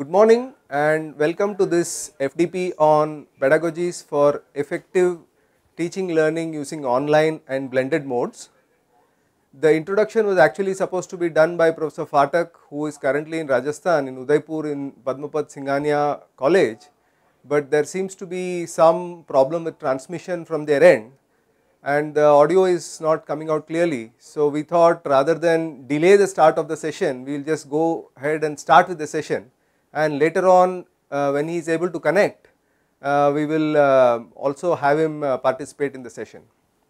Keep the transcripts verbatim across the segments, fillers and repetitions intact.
good morning and welcome to this F D P on pedagogies for effective teaching learning using online and blended modes. The introduction was actually supposed to be done by Professor Phatak, who is currently in Rajasthan in Udaipur in Padmapat Singhania College, but there seems to be some problem with transmission from their end and the audio is not coming out clearly. So we thought rather than delay the start of the session, we will just go ahead and start with the session, and later on uh, when he is able to connect, uh, we will uh, also have him uh, participate in the session.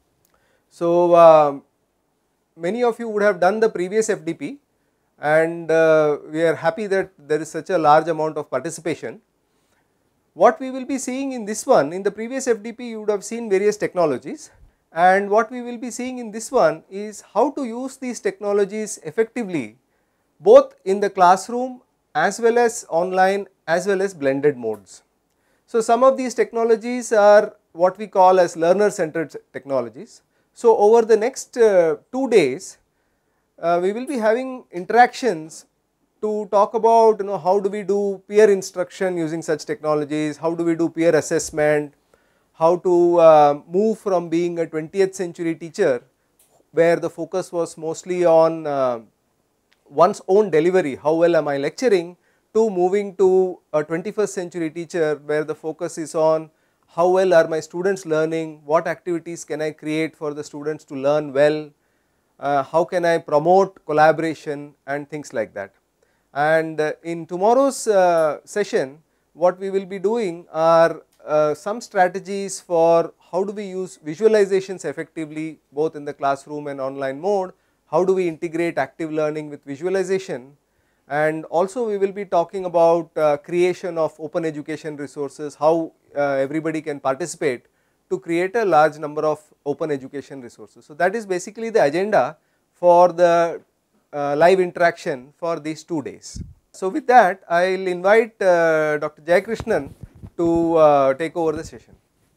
So uh, many of you would have done the previous F D P and uh, we are happy that there is such a large amount of participation. What we will be seeing in this one, in the previous F D P you would have seen various technologies, and what we will be seeing in this one is how to use these technologies effectively both in the classroom as well as online as well as blended modes. So some of these technologies are what we call as learner centered technologies. So over the next uh, two days uh, we will be having interactions to talk about, you know, how do we do peer instruction using such technologies, how do we do peer assessment, how to uh, move from being a twentieth century teacher where the focus was mostly on uh, one's own delivery, how well am I lecturing, to moving to a twenty-first century teacher where the focus is on how well are my students learning, what activities can I create for the students to learn well, uh, how can I promote collaboration and things like that. And uh, in tomorrow's uh, session what we will be doing are Uh, some strategies for how do we use visualizations effectively both in the classroom and online mode, how do we integrate active learning with visualization, and also we will be talking about uh, creation of open education resources, how uh, everybody can participate to create a large number of open education resources. So that is basically the agenda for the uh, live interaction for these two days. So with that I will invite uh, Doctor Jayakrishnan to uh, take over the session.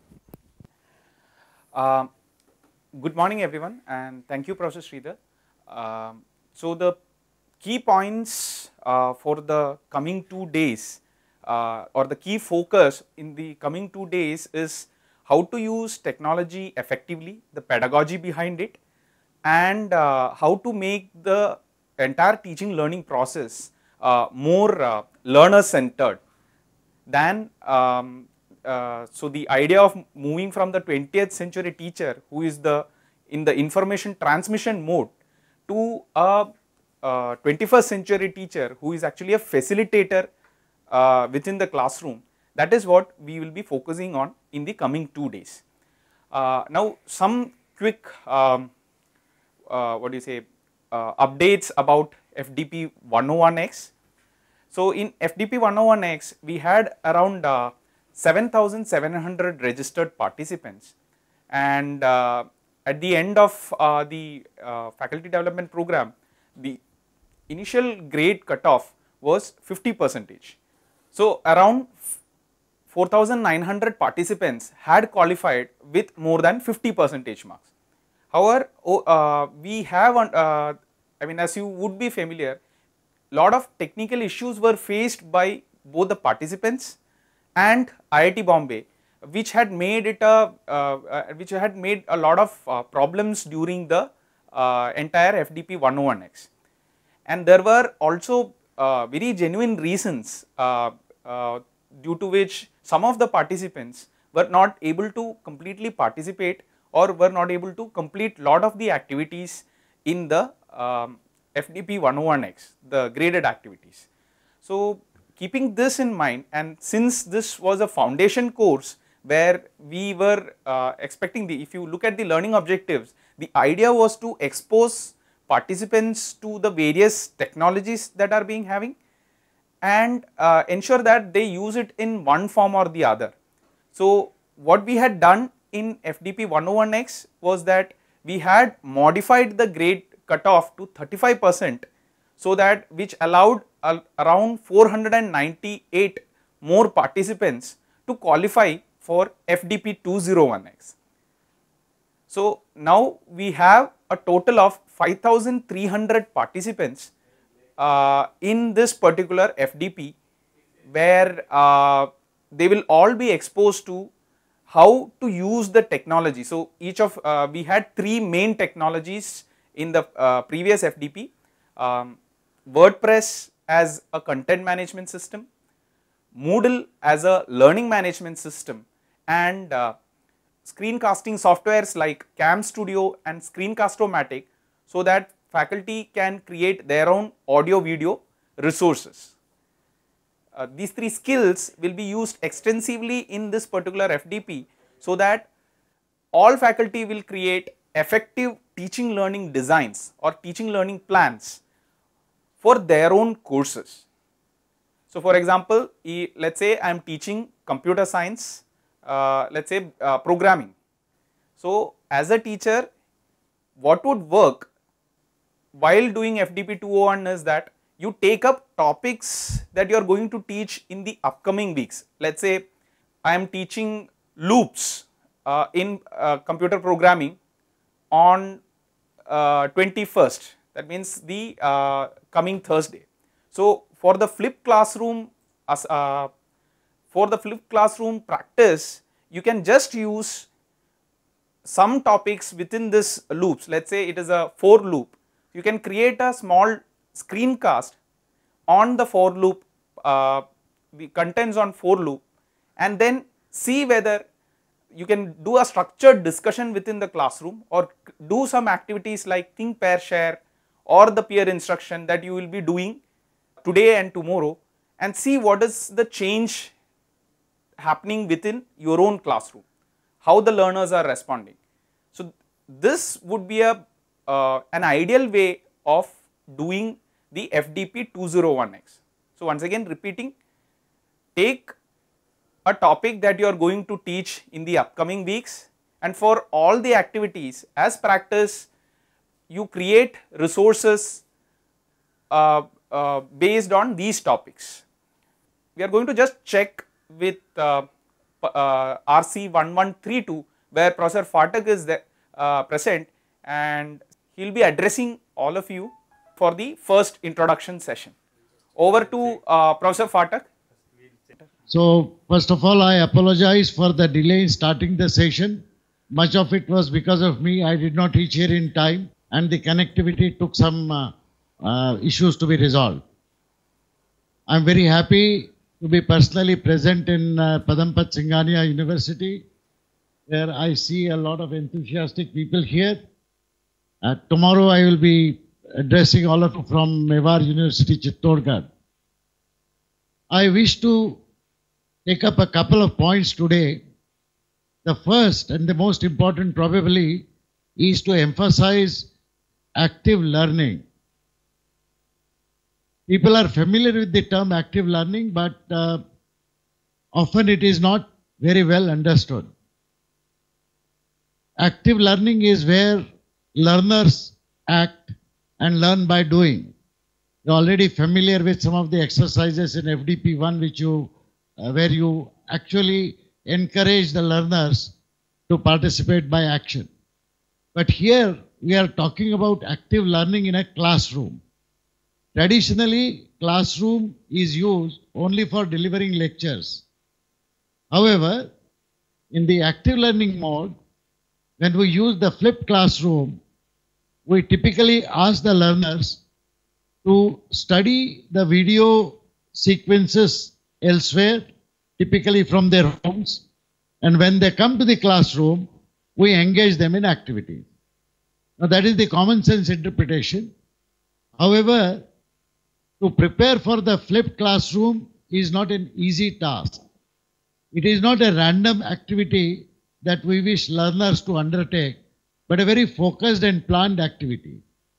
Uh, good morning everyone and thank you Professor Sridhar. Uh, so the key points uh, for the coming two days uh, or the key focus in the coming two days is how to use technology effectively, the pedagogy behind it, and uh, how to make the entire teaching learning process uh, more uh, learner centered than um, uh, so the idea of moving from the twentieth century teacher who is the in the information transmission mode to a uh, twenty-first century teacher who is actually a facilitator uh, within the classroom. That is what we will be focusing on in the coming two days. Uh, now some quick um, uh, what do you say uh, updates about F D P one oh one X. So in F D P one oh one X we had around uh, seven thousand seven hundred registered participants, and uh, at the end of uh, the uh, faculty development program the initial grade cutoff was fifty percentage. So around four thousand nine hundred participants had qualified with more than fifty percentage marks. However, uh, we have uh, I mean as you would be familiar, lot of technical issues were faced by both the participants and I I T Bombay, which had made it a uh, uh, which had made a lot of uh, problems during the uh, entire F D P one oh one X, and there were also uh, very genuine reasons uh, uh, due to which some of the participants were not able to completely participate or were not able to complete lot of the activities in the um, F D P one oh one X, the graded activities. So keeping this in mind, and since this was a foundation course where we were uh, expecting the, if you look at the learning objectives, the idea was to expose participants to the various technologies that are being having and uh, ensure that they use it in one form or the other. So what we had done in F D P one oh one X was that we had modified the grade cutoff to thirty-five percent, so that which allowed uh, around four hundred ninety-eight more participants to qualify for F D P two oh one X. So now we have a total of five thousand three hundred participants uh, in this particular F D P where uh, they will all be exposed to how to use the technology. So, each of uh, we had three main technologies in the uh, previous F D P, um, WordPress as a content management system, Moodle as a learning management system, and uh, screencasting softwares like Cam Studio and Screencast-O-Matic, so that faculty can create their own audio video resources. Uh, these three skills will be used extensively in this particular F D P, so that all faculty will create effective teaching learning designs or teaching learning plans for their own courses. So, for example, let us say I am teaching computer science, uh, let us say uh, programming. So, as a teacher, what would work while doing F D P two oh one is that you take up topics that you are going to teach in the upcoming weeks. Let us say I am teaching loops uh, in uh, computer programming on uh, twenty-first, that means the uh, coming Thursday. So, for the flipped classroom, uh, for the flipped classroom practice, you can just use some topics within this loops. Let us say it is a for loop. You can create a small screencast on the for loop, uh, the contents on for loop, and then see whether you can do a structured discussion within the classroom, or do some activities like think, pair, share, or the peer instruction that you will be doing today and tomorrow, and see what is the change happening within your own classroom, how the learners are responding. So, this would be a uh, an ideal way of doing the F D P two oh one x. So, once again repeating, take a topic that you are going to teach in the upcoming weeks, and for all the activities as practice, you create resources uh, uh, based on these topics. We are going to just check with uh, uh, R C one one three two, where Professor Phatak is there, uh, present, and he will be addressing all of you for the first introduction session. Over to uh, Professor Phatak. So, first of all, I apologize for the delay in starting the session. Much of it was because of me. I did not reach here in time, and the connectivity took some uh, uh, issues to be resolved. I am very happy to be personally present in uh, Padampat Singhania University, where I see a lot of enthusiastic people here. Uh, tomorrow I will be addressing all of you from Mewar University, Chittorgarh. I wish to take up a couple of points today. The first and the most important probably is to emphasize active learning. People are familiar with the term active learning, but uh, often it is not very well understood. Active learning is where learners act and learn by doing. You are already familiar with some of the exercises in F D P one which you, uh, where you actually encourage the learners to participate by action. But here we are talking about active learning in a classroom. Traditionally, classroom is used only for delivering lectures. However, in the active learning mode, when we use the flipped classroom, we typically ask the learners to study the video sequences elsewhere, typically from their homes, and when they come to the classroom, we engage them in activities. Now that is the common sense interpretation. However, to prepare for the flipped classroom is not an easy task. It is not a random activity that we wish learners to undertake, but a very focused and planned activity.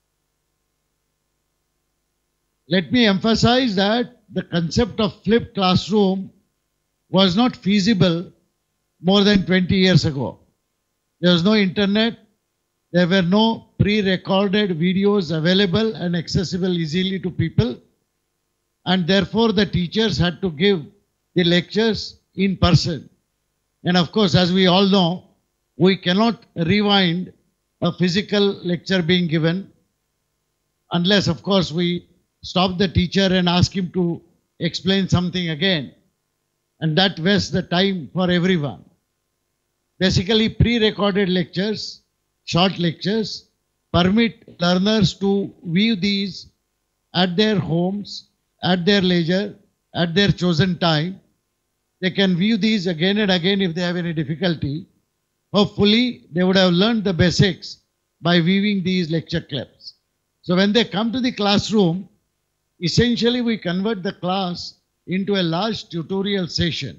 Let me emphasize that the concept of flipped classroom was not feasible more than twenty years ago. There was no internet, there were no pre-recorded videos available and accessible easily to people, and therefore the teachers had to give the lectures in person. And of course, as we all know, we cannot rewind a physical lecture being given unless, of course, we stop the teacher and ask him to explain something again, and that wastes the time for everyone. Basically, pre-recorded lectures, short lectures, permit learners to view these at their homes, at their leisure, at their chosen time. They can view these again and again if they have any difficulty. Hopefully, they would have learned the basics by viewing these lecture clips. So when they come to the classroom, essentially we convert the class into a large tutorial session.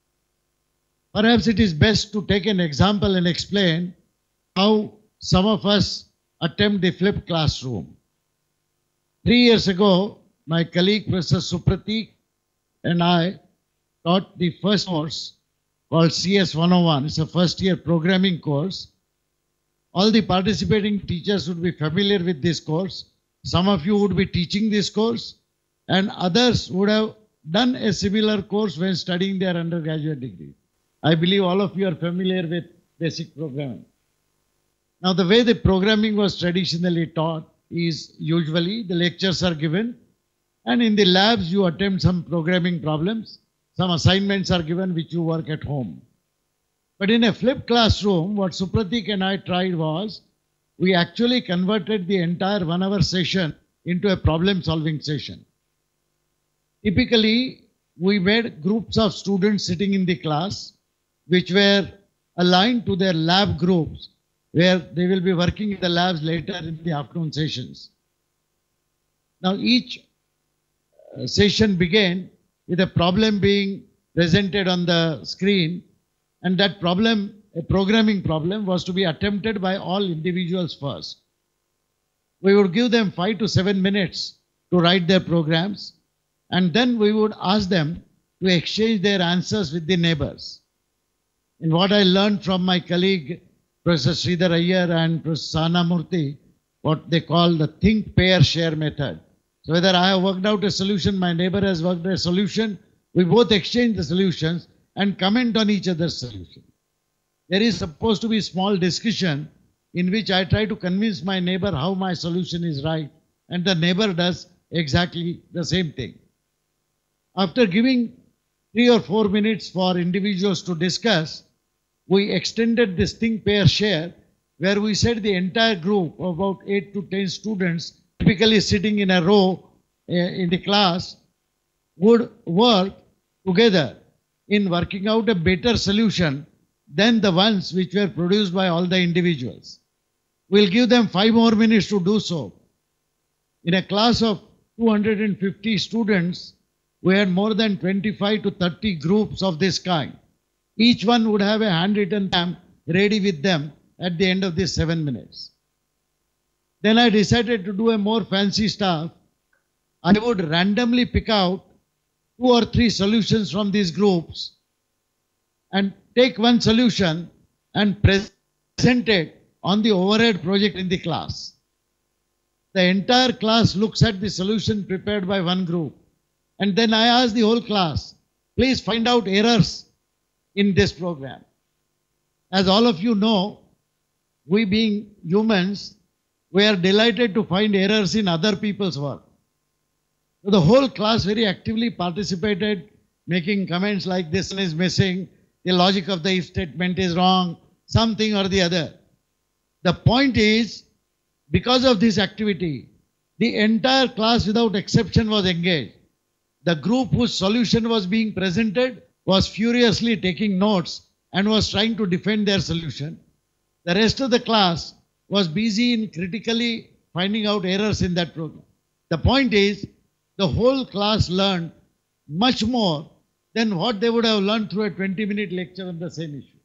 Perhaps it is best to take an example and explain how some of us attempt the flipped classroom. Three years ago, my colleague Professor Supratik and I taught the first course called C S one oh one. It's a first year programming course. All the participating teachers would be familiar with this course. Some of you would be teaching this course, and others would have done a similar course when studying their undergraduate degree. I believe all of you are familiar with basic programming. Now, the way the programming was traditionally taught is usually the lectures are given, and in the labs you attempt some programming problems. Some assignments are given which you work at home. But in a flipped classroom, what Supratik and I tried was, we actually converted the entire one hour session into a problem solving session. Typically, we made groups of students sitting in the class which were aligned to their lab groups, where they will be working in the labs later in the afternoon sessions. Now, each uh, session began with a problem being presented on the screen, and that problem, a programming problem, was to be attempted by all individuals first. We would give them five to seven minutes to write their programs, and then we would ask them to exchange their answers with the neighbors. And what I learned from my colleague, Professor Sridhar Iyer and Professor Sana Murthy, what they call the think, pair, share method. So whether I have worked out a solution, my neighbor has worked out a solution, we both exchange the solutions and comment on each other's solution. There is supposed to be a small discussion in which I try to convince my neighbor how my solution is right, and the neighbor does exactly the same thing. After giving three or four minutes for individuals to discuss, we extended this think, pair, share, where we said the entire group of about eight to ten students, typically sitting in a row uh, in the class, would work together in working out a better solution than the ones which were produced by all the individuals. We'll give them five more minutes to do so. In a class of two hundred fifty students, we had more than twenty-five to thirty groups of this kind. Each one would have a handwritten stamp ready with them at the end of these seven minutes. Then I decided to do a more fancy stuff. I would randomly pick out two or three solutions from these groups and take one solution and present it on the overhead project in the class. The entire class looks at the solution prepared by one group. And then I ask the whole class, please find out errors in this program. As all of you know, we being humans, we are delighted to find errors in other people's work. So the whole class very actively participated, making comments like this one is missing, the logic of the if statement is wrong, something or the other. The point is, because of this activity, the entire class without exception was engaged. The group whose solution was being presented was furiously taking notes and was trying to defend their solution. The rest of the class was busy in critically finding out errors in that program. The point is, the whole class learned much more than what they would have learned through a twenty minute lecture on the same issue.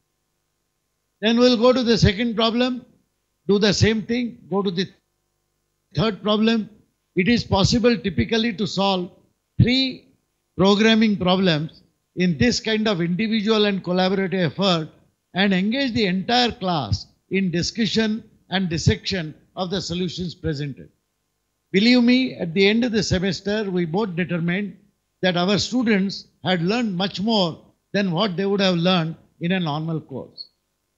Then we'll go to the second problem, do the same thing, go to the third problem. It is possible typically to solve three programming problems in this kind of individual and collaborative effort and engage the entire class in discussion and dissection of the solutions presented. Believe me, at the end of the semester, we both determined that our students had learned much more than what they would have learned in a normal course.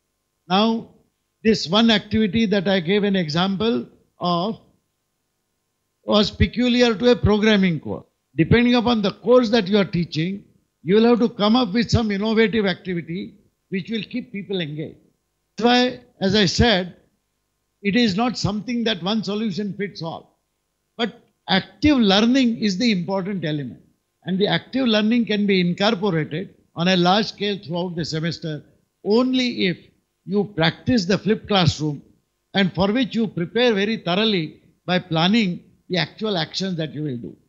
Now, this one activity that I gave an example of was peculiar to a programming course. depending upon the course that you are teaching, you will have to come up with some innovative activity which will keep people engaged. That's why, as I said, it is not something that one solution fits all. But active learning is the important element. And the active learning can be incorporated on a large scale throughout the semester only if you practice the flipped classroom, and for which you prepare very thoroughly by planning the actual actions that you will do.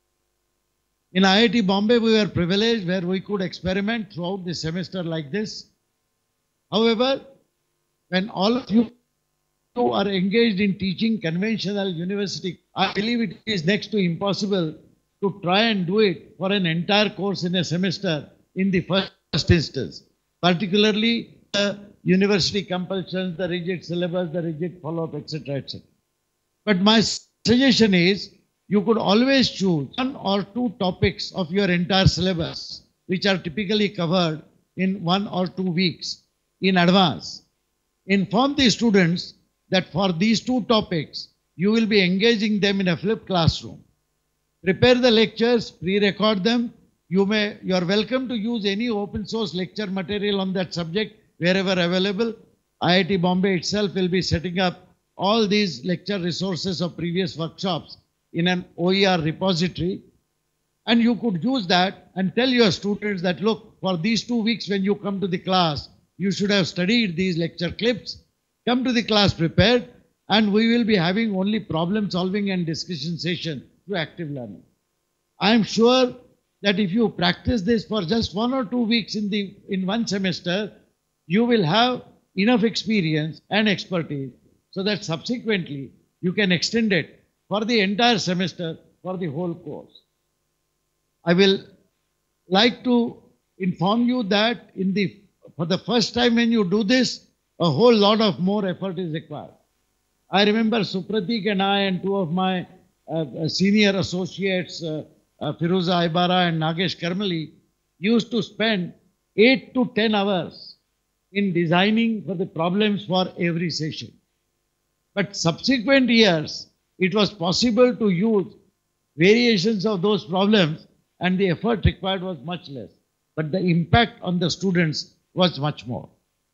In I I T Bombay, we were privileged where we could experiment throughout the semester like this. However, when all of you are engaged in teaching conventional university, I believe it is next to impossible to try and do it for an entire course in a semester in the first instance, particularly the university compulsions, the rigid syllabus, the rigid follow-up, et cetera, et cetera. But my suggestion is, you could always choose one or two topics of your entire syllabus, which are typically covered in one or two weeks in advance. Inform the students that for these two topics, you will be engaging them in a flipped classroom. Prepare the lectures, pre-record them. You may, you are welcome to use any open source lecture material on that subject wherever available. I I T Bombay itself will be setting up all these lecture resources of previous workshops in an O E R repository, and you could use that and tell your students that, look, for these two weeks when you come to the class, you should have studied these lecture clips, come to the class prepared, and we will be having only problem solving and discussion session through active learning. I am sure that if you practice this for just one or two weeks in, the, in one semester, you will have enough experience and expertise so that subsequently you can extend it for the entire semester, for the whole course. I will like to inform you that in the, for the first time when you do this, a whole lot of more effort is required. I remember Supratik and I and two of my uh, senior associates, uh, uh, Firuza Aibara and Nagesh Karmali, used to spend eight to ten hours in designing for the problems for every session. But subsequent years, it was possible to use variations of those problems and the effort required was much less. But the impact on the students was much more.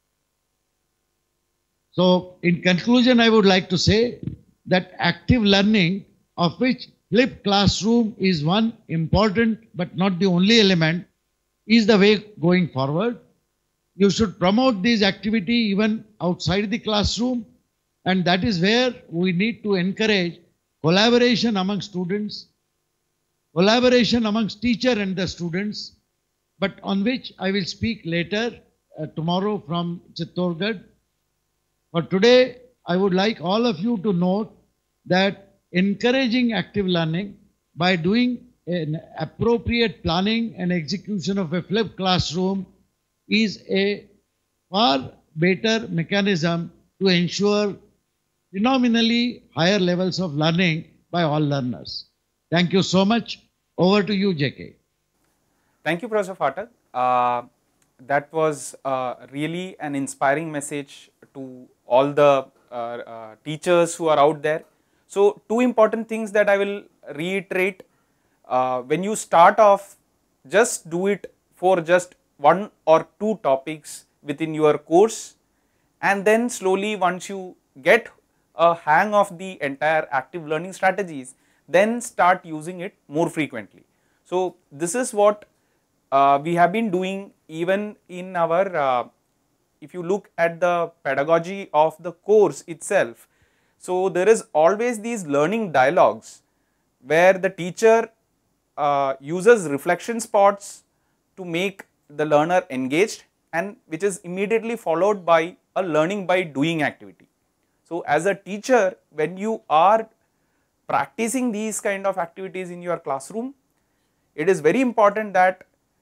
So in conclusion, I would like to say that active learning, of which flipped classroom is one important but not the only element, is the way going forward. You should promote this activity even outside the classroom, and that is where we need to encourage collaboration among students, collaboration amongst teacher and the students, but on which I will speak later uh, tomorrow from Chittorgarh. For today, I would like all of you to note that encouraging active learning by doing an appropriate planning and execution of a flipped classroom is a far better mechanism to ensure phenomenally higher levels of learning by all learners. Thank you so much. Over to you, J K. Thank you, Professor Phatak. Uh, that was uh, really an inspiring message to all the uh, uh, teachers who are out there. So, two important things that I will reiterate. Uh, when you start off, just do it for just one or two topics within your course, and then slowly once you get a hang of the entire active learning strategies, then start using it more frequently. So, this is what uh, we have been doing even in our, uh, if you look at the pedagogy of the course itself. So, there is always these learning dialogues where the teacher uh, uses reflection spots to make the learner engaged, and which is immediately followed by a learning by doing activity. So, as a teacher, when you are practicing these kind of activities in your classroom, it is very important that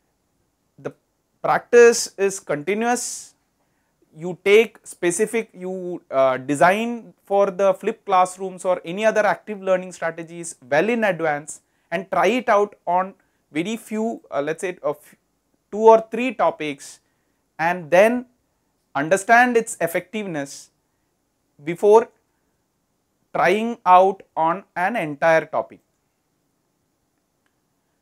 the practice is continuous. You take specific, you uh, design for the flipped classrooms or any other active learning strategies well in advance and try it out on very few, uh, let us say uh, two or three topics, and then understand its effectiveness before trying out on an entire topic.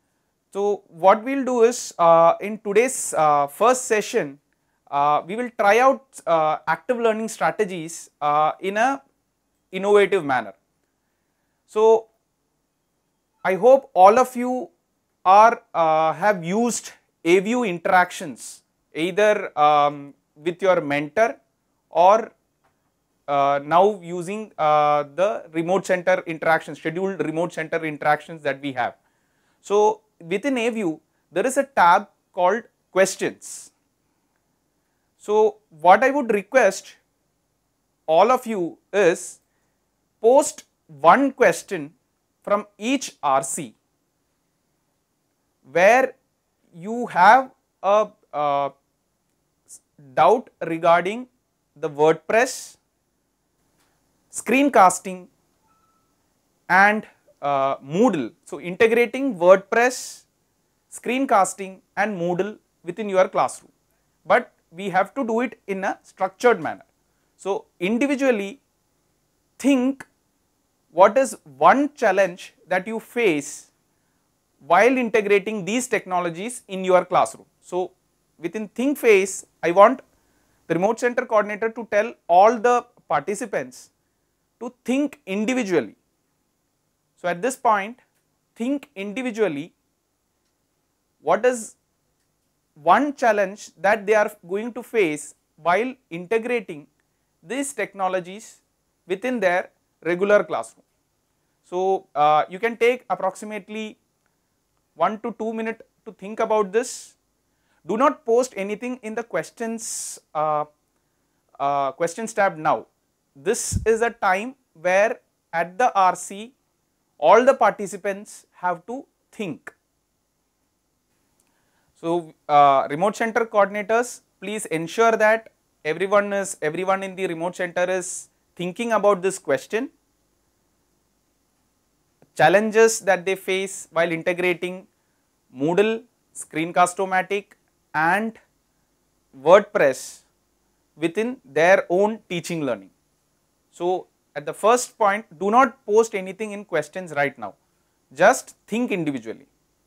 So what we will do is uh, in today's uh, first session, uh, we will try out uh, active learning strategies uh, in a innovative manner. So I hope all of you are uh, have used AVIEW interactions either um, with your mentor or uh, now using uh, the remote center interactions, scheduled remote center interactions that we have. So within AVIEW there is a tab called questions. So what I would request all of you is post one question from each R C where you have a uh, doubt regarding the WordPress, screencasting and uh, Moodle. So integrating WordPress, screencasting and Moodle within your classroom, but we have to do it in a structured manner. So individually think what is one challenge that you face while integrating these technologies in your classroom. So within think phase, I want the remote center coordinator to tell all the participants to think individually. So at this point, think individually what is one challenge that they are going to face while integrating these technologies within their regular classroom. So uh, you can take approximately one to two minutes to think about this. Do not post anything in the questions uh, uh, questions tab now. This is a time where at the R C all the participants have to think. So uh, remote center coordinators, please ensure that everyone is everyone in the remote center is thinking about this question, challenges that they face while integrating Moodle, Screencast-O-Matic and WordPress within their own teaching learning. So at the first point, do not post anything in questions right now, just think individually.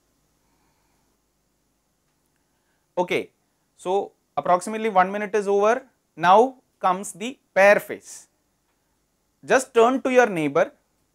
Okay, so approximately one minute is over. Now comes the pair phase. Just turn to your neighbor,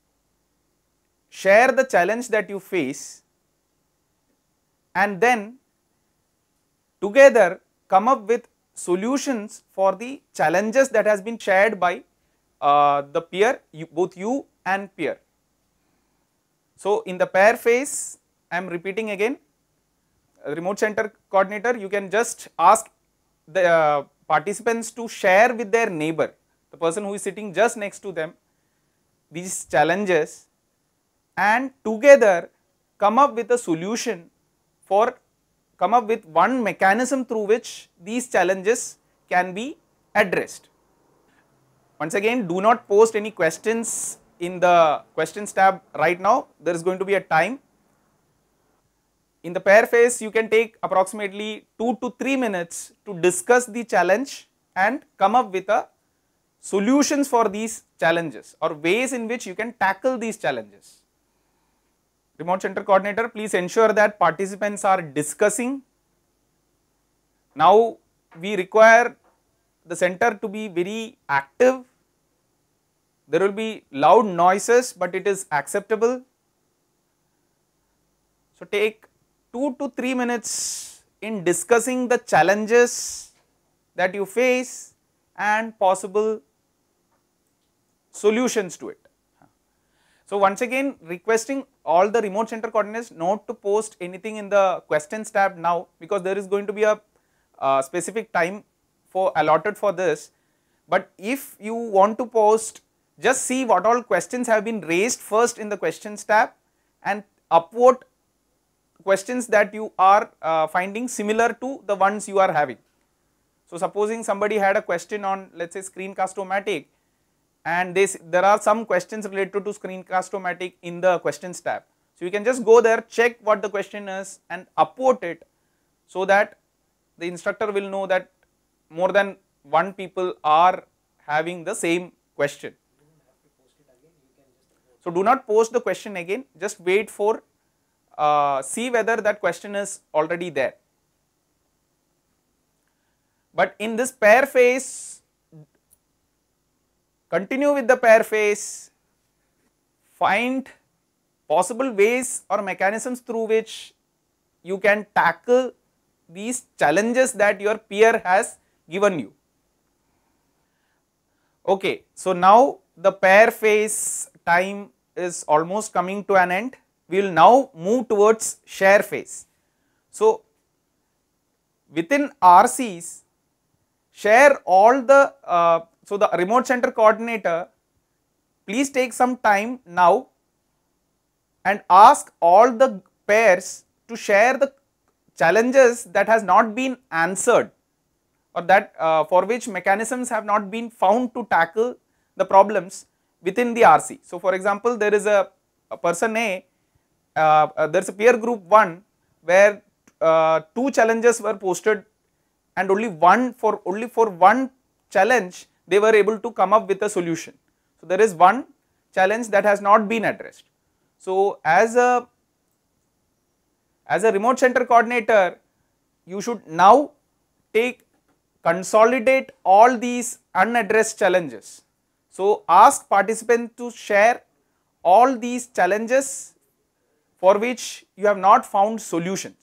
share the challenge that you face and then together come up with solutions for the challenges that has been shared by uh, the peer, you, both you and peer. So in the pair phase, I am repeating again, remote center coordinator, you can just ask the uh, participants to share with their neighbor, the person who is sitting just next to them, these challenges and together come up with a solution for come up with one mechanism through which these challenges can be addressed. Once again, do not post any questions in the questions tab right now, there is going to be a time. In the pair phase, you can take approximately two to three minutes to discuss the challenge and come up with a solutions for these challenges or ways in which you can tackle these challenges. Remote center coordinator, please ensure that participants are discussing. Now we require the center to be very active. There will be loud noises, but it is acceptable. So take two to three minutes in discussing the challenges that you face and possible solutions to it. So once again, requesting all the remote center coordinators not to post anything in the questions tab now, because there is going to be a uh, specific time for allotted for this. But if you want to post, just see what all questions have been raised first in the questions tab and upvote questions that you are uh, finding similar to the ones you are having. So supposing somebody had a question on, let's say, Screencast-O-Matic, and this, there are some questions related to Screencast-O-Matic in the questions tab. So you can just go there, check what the question is and upvote it so that the instructor will know that more than one people are having the same question. So do not post the question again, just wait for uh, see whether that question is already there. But in this pair phase, continue with the pair phase, find possible ways or mechanisms through which you can tackle these challenges that your peer has given you. Okay, so now the pair phase time is almost coming to an end. We will now move towards share phase. So within R Cs, share all the, uh, so the remote center coordinator, please take some time now and ask all the pairs to share the challenges that has not been answered, or that uh, for which mechanisms have not been found to tackle the problems within the R C. So for example, there is a, a person A, uh, uh, there is a peer group one where uh, two challenges were posted and only one for only for one challenge they were able to come up with a solution. So there is one challenge that has not been addressed. So as a as a remote center coordinator, you should now take consolidate all these unaddressed challenges. So ask participants to share all these challenges for which you have not found solutions.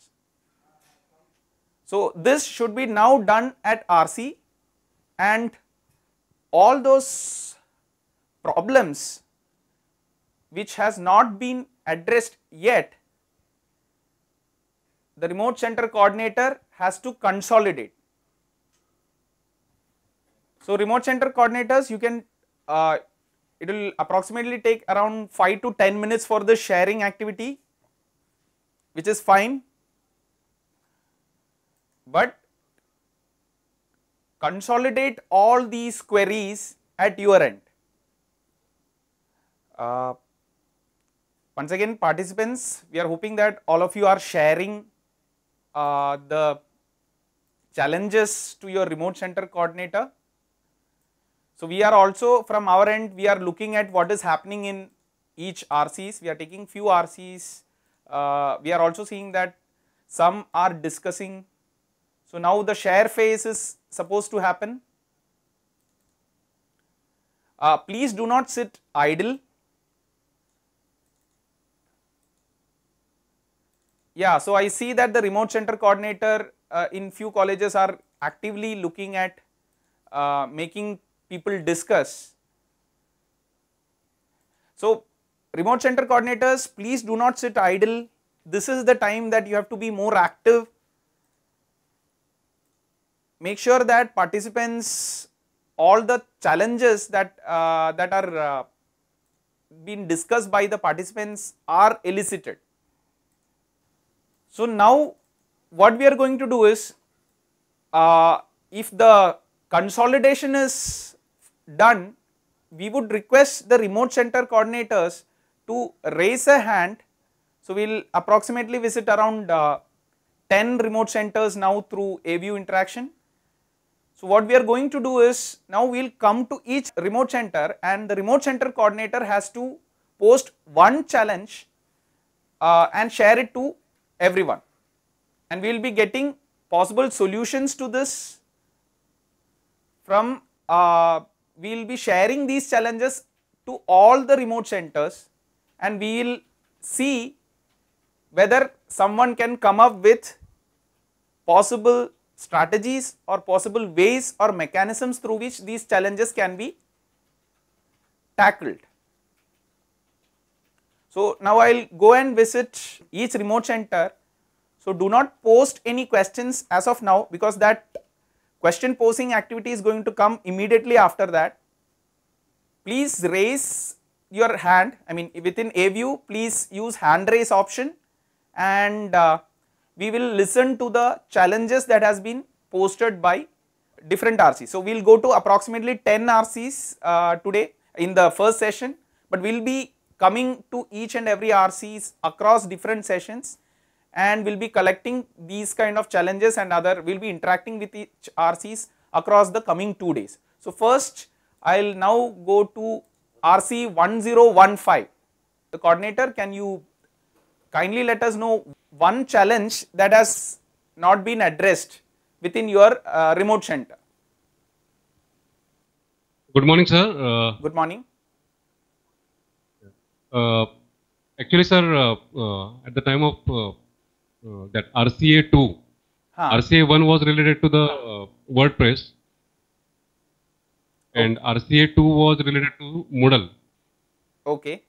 So this should be now done at R C, and all those problems which has not been addressed yet, the remote center coordinator has to consolidate. So remote center coordinators, you can, uh, it will approximately take around five to ten minutes for the sharing activity, which is fine, but consolidate all these queries at your end. Uh, once again, participants, we are hoping that all of you are sharing uh, the challenges to your remote center coordinator. So we are also, from our end, we are looking at what is happening in each R Cs. We are taking few R Cs. Uh, we are also seeing that some are discussing. So now the share phase is supposed to happen. Uh, please do not sit idle. Yeah, so I see that the remote center coordinator uh, in few colleges are actively looking at uh, making people discuss. So remote center coordinators, please do not sit idle. This is the time that you have to be more active. Make sure that participants, all the challenges that uh, that are uh, being discussed by the participants are elicited. So now what we are going to do is, uh, if the consolidation is done, we would request the remote center coordinators to raise a hand. So we will approximately visit around uh, ten remote centers now through AVIEW interaction. So what we are going to do is, now we will come to each remote center, and the remote center coordinator has to post one challenge uh, and share it to everyone, and we will be getting possible solutions to this from, uh, we will be sharing these challenges to all the remote centers, and we will see whether someone can come up with possible strategies or possible ways or mechanisms through which these challenges can be tackled. So now I will go and visit each remote center. So do not post any questions as of now, because that question posing activity is going to come immediately after that. Please raise your hand. I mean, within AVIEW, please use hand raise option, and uh, we will listen to the challenges that has been posted by different R Cs. So we will go to approximately ten R Cs uh, today in the first session, but we will be coming to each and every R Cs across different sessions, and we will be collecting these kind of challenges, and other, we will be interacting with each R Cs across the coming two days. So first I will now go to R C one zero one five. The coordinator, can you kindly let us know one challenge that has not been addressed within your uh, remote center. Good morning, sir. Uh, Good morning. uh, actually, sir, uh, uh, at the time of uh, uh, that R C A two, Huh. R C A one was related to the uh, WordPress, and R C A two was related to Moodle. Okay.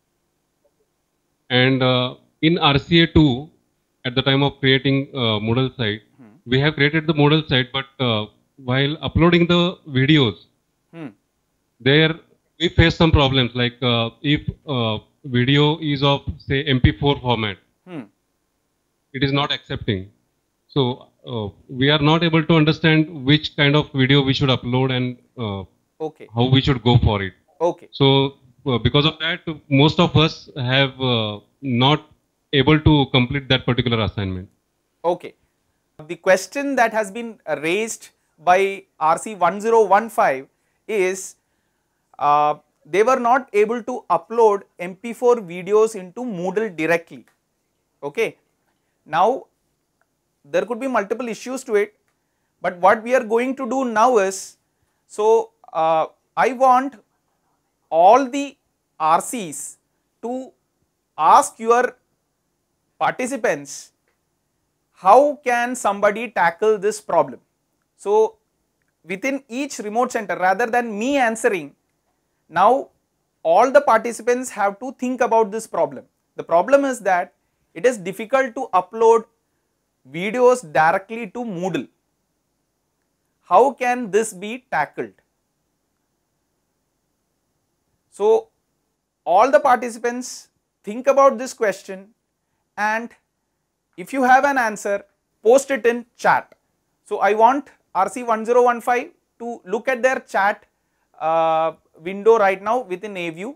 And uh, in R C A two, at the time of creating uh, Moodle site, Hmm. we have created the Moodle site, but uh, while uploading the videos, Hmm. there we face some problems, like uh, if uh, video is of say M P four format, Hmm. it is not accepting. So uh, we are not able to understand which kind of video we should upload and uh, Okay. how we should go for it. Okay. So uh, because of that, most of us have uh, not able to complete that particular assignment. Okay. The question that has been raised by R C one zero one five is uh, they were not able to upload M P four videos into Moodle directly. Okay. Now there could be multiple issues to it, but what we are going to do now is, so uh, I want all the R Cs to ask your participants how can somebody tackle this problem. So within each remote center, rather than me answering, now all the participants have to think about this problem. The problem is that it is difficult to upload videos directly to Moodle. How can this be tackled? So all the participants think about this question, and if you have an answer, post it in chat. So I want R C one zero one five to look at their chat uh, window right now within AVIEW.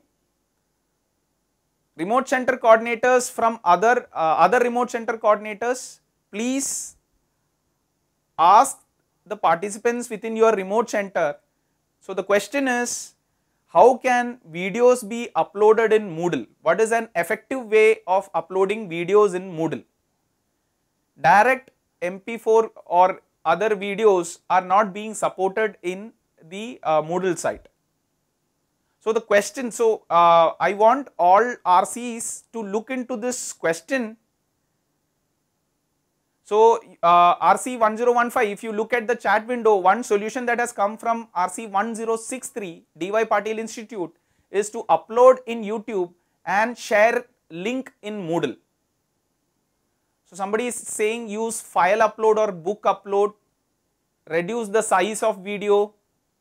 Remote center coordinators from other uh, other remote center coordinators, please ask the participants within your remote center. So the question is, how can videos be uploaded in Moodle? What is an effective way of uploading videos in Moodle? Direct M P four or other videos are not being supported in the uh, Moodle site. So the question, so uh, I want all R Cs to look into this question. So uh, R C one zero one five, if you look at the chat window, one solution that has come from R C one zero six three, D Y Patil Institute, is to upload in YouTube and share link in Moodle. So somebody is saying use file upload or book upload, reduce the size of video,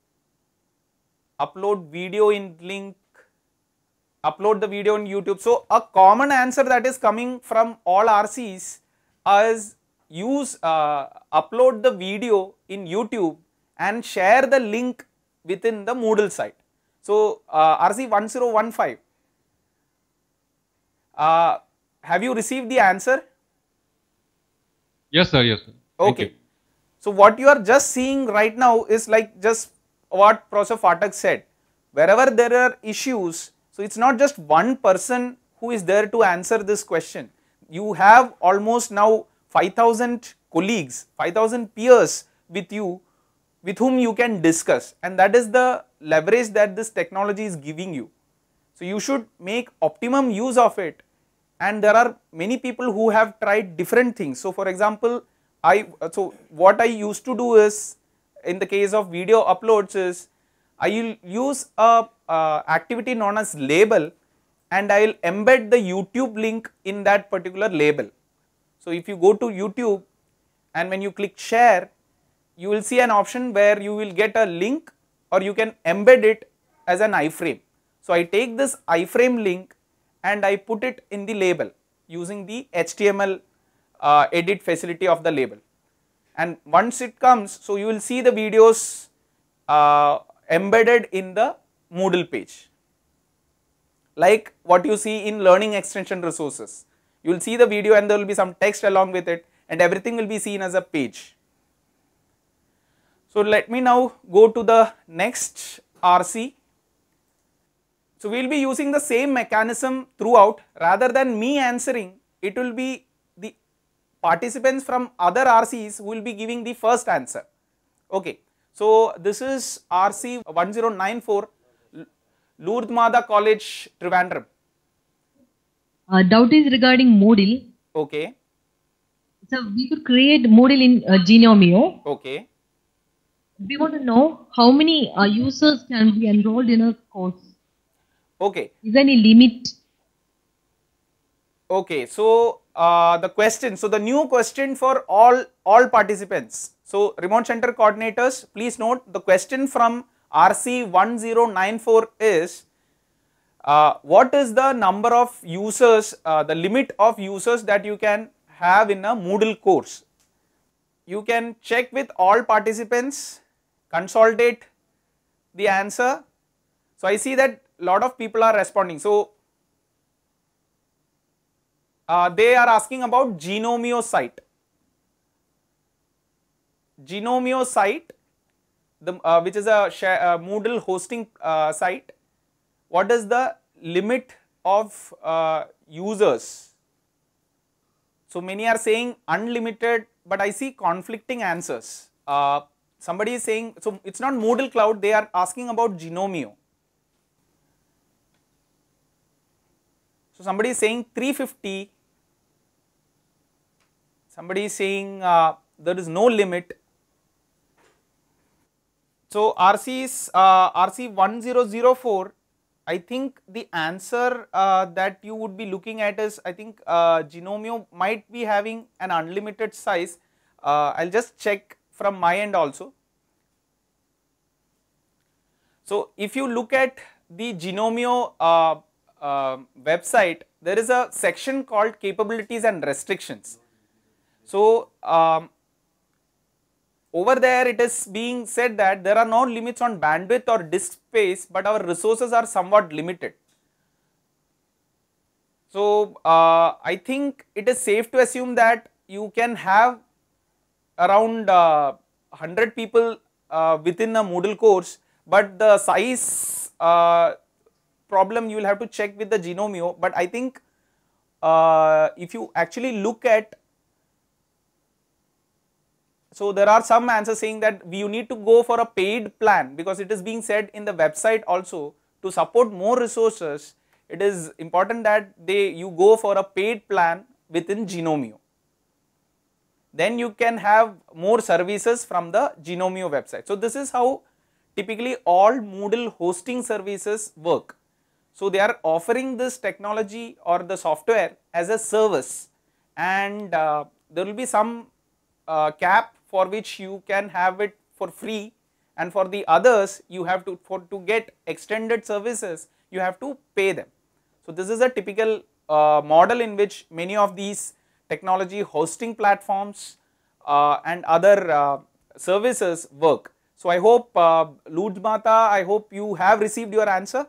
upload video in link, upload the video on YouTube. So a common answer that is coming from all R Cs is use uh, upload the video in YouTube and share the link within the Moodle site. So uh, R C one zero one five, uh, have you received the answer? Yes, sir. Yes, sir. Thank Okay. you. So what you are just seeing right now is like just what Professor Phatak said. Wherever there are issues, so it's not just one person who is there to answer this question. You have almost now five thousand colleagues, five thousand peers with you, with whom you can discuss, and that is the leverage that this technology is giving you. So you should make optimum use of it, and there are many people who have tried different things. So for example, I so what I used to do is, in the case of video uploads, is I will use a uh, activity known as label, and I will embed the YouTube link in that particular label. So if you go to YouTube and when you click share, you will see an option where you will get a link, or you can embed it as an iframe. So I take this iframe link and I put it in the label using the H T M L uh, edit facility of the label. And once it comes, so you will see the videos uh, embedded in the Moodle page, like what you see in learning extension resources. You will see the video and there will be some text along with it, and everything will be seen as a page. So let me now go to the next R C. So we will be using the same mechanism throughout. Rather than me answering, it will be the participants from other R Cs who will be giving the first answer. Okay. So this is R C one zero nine four, Lourdes Mada College, Trivandrum. Uh, doubt is regarding Moodle. Okay. So we could create Moodle in uh, Genomio. Okay. We want to know how many uh, users can be enrolled in a course. Okay. Is there any limit? Okay. So uh, the question, so the new question for all all participants. So remote center coordinators, please note the question from R C one zero nine four is uh, what is the number of users, uh, the limit of users that you can have in a Moodle course. You can check with all participants, consolidate the answer. So I see that a lot of people are responding. So uh, they are asking about Genomio site. Genomio site, the, uh, which is a share, uh, Moodle hosting uh, site. What is the limit of uh, users? So many are saying unlimited, but I see conflicting answers. Uh, somebody is saying, so it's not Moodle Cloud, they are asking about Genomio. So somebody is saying three fifty, somebody is saying uh, there is no limit. So R C's uh, R C one zero zero four, I think the answer uh, that you would be looking at is, I think uh, Genomio might be having an unlimited size. Uh, I'll just check from my end also. So if you look at the Genomio uh, uh, website, there is a section called capabilities and restrictions. So um, over there it is being said that there are no limits on bandwidth or disk space, but our resources are somewhat limited. So uh, I think it is safe to assume that you can have around uh, one hundred people uh, within a Moodle course, but the size uh, problem you will have to check with the Genomio. But I think uh, if you actually look at, so there are some answers saying that you need to go for a paid plan, because it is being said in the website also, to support more resources, it is important that they you go for a paid plan within Genomio. Then you can have more services from the Genomio website. So this is how typically all Moodle hosting services work. So they are offering this technology or the software as a service, and uh, there will be some uh, cap for which you can have it for free, and for the others you have to, for to get extended services, you have to pay them. So this is a typical uh, model in which many of these technology hosting platforms uh, and other uh, services work. So I hope uh, Lourdes Mata, I hope you have received your answer.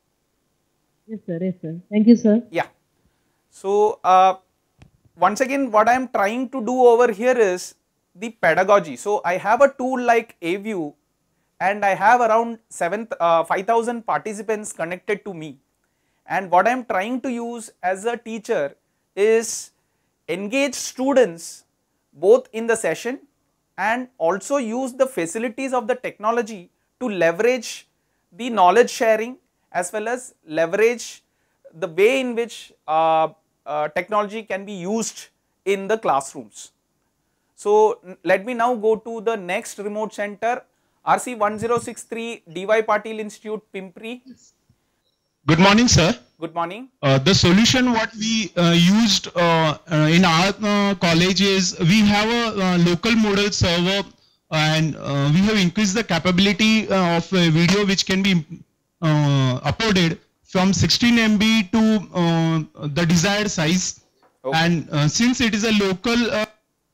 Yes sir, yes sir. Thank you sir. Yeah. So uh, once again what I am trying to do over here is the pedagogy. So I have a tool like AVIEW, and I have around seven, uh, five thousand participants connected to me, and what I am trying to use as a teacher is engage students both in the session and also use the facilities of the technology to leverage the knowledge sharing as well as leverage the way in which uh, uh, technology can be used in the classrooms. So let me now go to the next remote center, R C one zero six three, D Y Patil Institute, Pimpri. Good morning, sir. Good morning. Uh, the solution what we uh, used uh, uh, in our uh, college is we have a uh, local Moodle server, and uh, we have increased the capability uh, of a video which can be uh, uploaded from sixteen M B to uh, the desired size. Okay. And uh, since it is a local uh,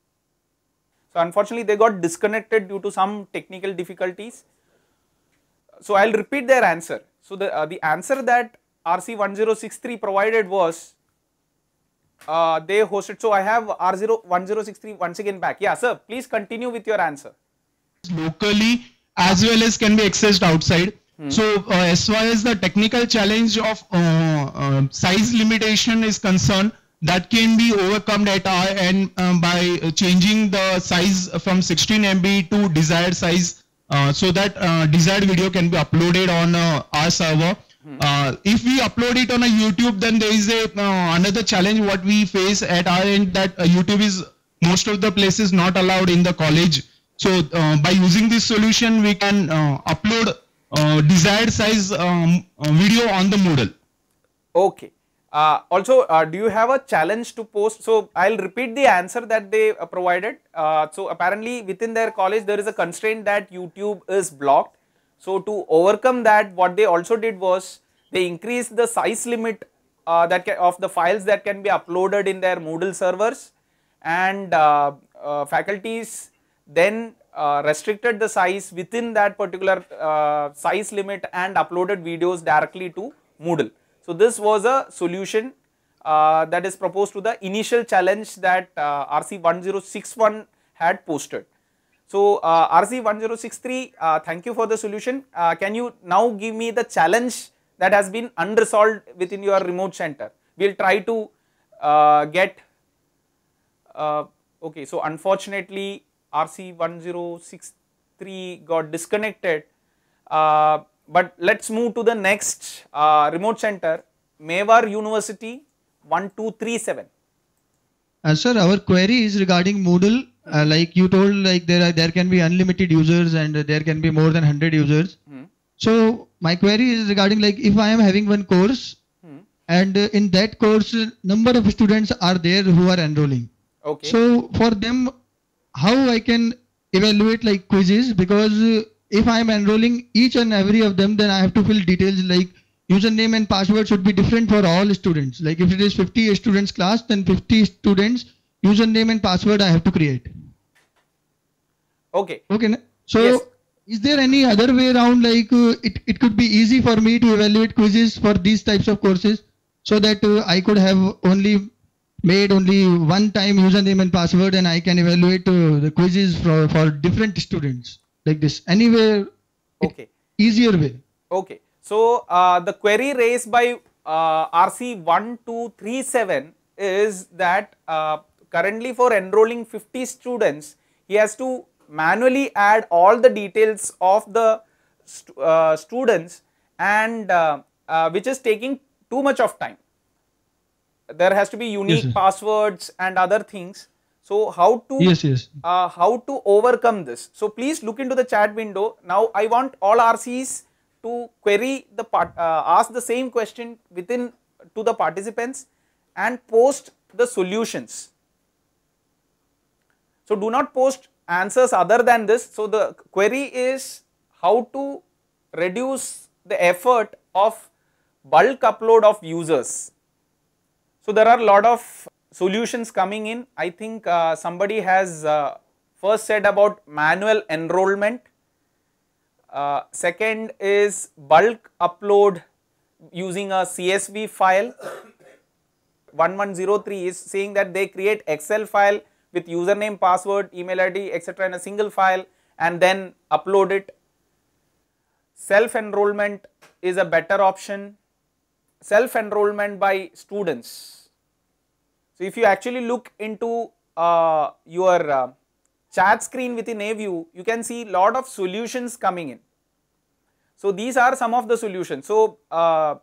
So unfortunately they got disconnected due to some technical difficulties. So I will repeat their answer. So the, uh, the answer that R C one zero six three provided was, uh, they hosted, so I have R zero one zero six three once again back. Yeah sir, please continue with your answer. Locally as well as can be accessed outside. Hmm. So uh, as far as the technical challenge of uh, uh, size limitation is concerned, that can be overcome at our end um, by changing the size from sixteen M B to desired size, uh, so that uh, desired video can be uploaded on uh, our server. Hmm. Uh, if we upload it on a YouTube, then there is a uh, another challenge what we face at our end, that uh, YouTube is most of the places not allowed in the college. So uh, by using this solution, we can uh, upload uh, desired size um, uh, video on the Moodle. Okay. Uh, also, uh, do you have a challenge to post? So I'll repeat the answer that they uh, provided. Uh, so apparently within their college there is a constraint that YouTube is blocked. So to overcome that, what they also did was they increased the size limit uh, that can, of the files that can be uploaded in their Moodle servers, and uh, uh, faculties then uh, restricted the size within that particular uh, size limit and uploaded videos directly to Moodle. So this was a solution uh, that is proposed to the initial challenge that uh, R C one zero six one had posted. So uh, R C one zero six three, uh, thank you for the solution. Uh, can you now give me the challenge that has been unresolved within your remote center? We will try to uh, get, uh, okay, so unfortunately R C one zero six three got disconnected. Uh, But let's move to the next uh, remote center, Mewar University one two three seven. Uh, sir, our query is regarding Moodle. Uh, like you told, like there are there can be unlimited users and uh, there can be more than one hundred users. Hmm. So my query is regarding, like, if I am having one course hmm. and uh, in that course uh, number of students are there who are enrolling. Okay. So for them, how I can evaluate like quizzes, because uh, if I am enrolling each and every of them, then I have to fill details like username and password should be different for all students. Like if it is fifty students class, then fifty students username and password I have to create. Okay. Okay. So yes. Is there any other way around, like uh, it, it could be easy for me to evaluate quizzes for these types of courses, so that uh, I could have only made only one time username and password and I can evaluate uh, the quizzes for, for different students? Like this, anywhere, okay, easier way. Okay, so uh, the query raised by uh, R C one two three seven is that uh, currently for enrolling fifty students, he has to manually add all the details of the st uh, students, and uh, uh, which is taking too much of time. There has to be unique yes, passwords and other things. So how to yes, yes. Uh, how to overcome this? So please look into the chat window. Now I want all R Cs to query the part, uh, ask the same question within to the participants and post the solutions. So do not post answers other than this. So the query is how to reduce the effort of bulk upload of users. So there are a lot of solutions coming in. I think uh, somebody has uh, first said about manual enrollment. Uh, second is bulk upload using a C S V file. one one zero three is saying that they create Excel file with username, password, email I D, et cetera in a single file and then upload it. Self-enrollment is a better option. Self-enrollment by students. So if you actually look into uh, your uh, chat screen within AVIEW, you can see lot of solutions coming in. So these are some of the solutions. So uh,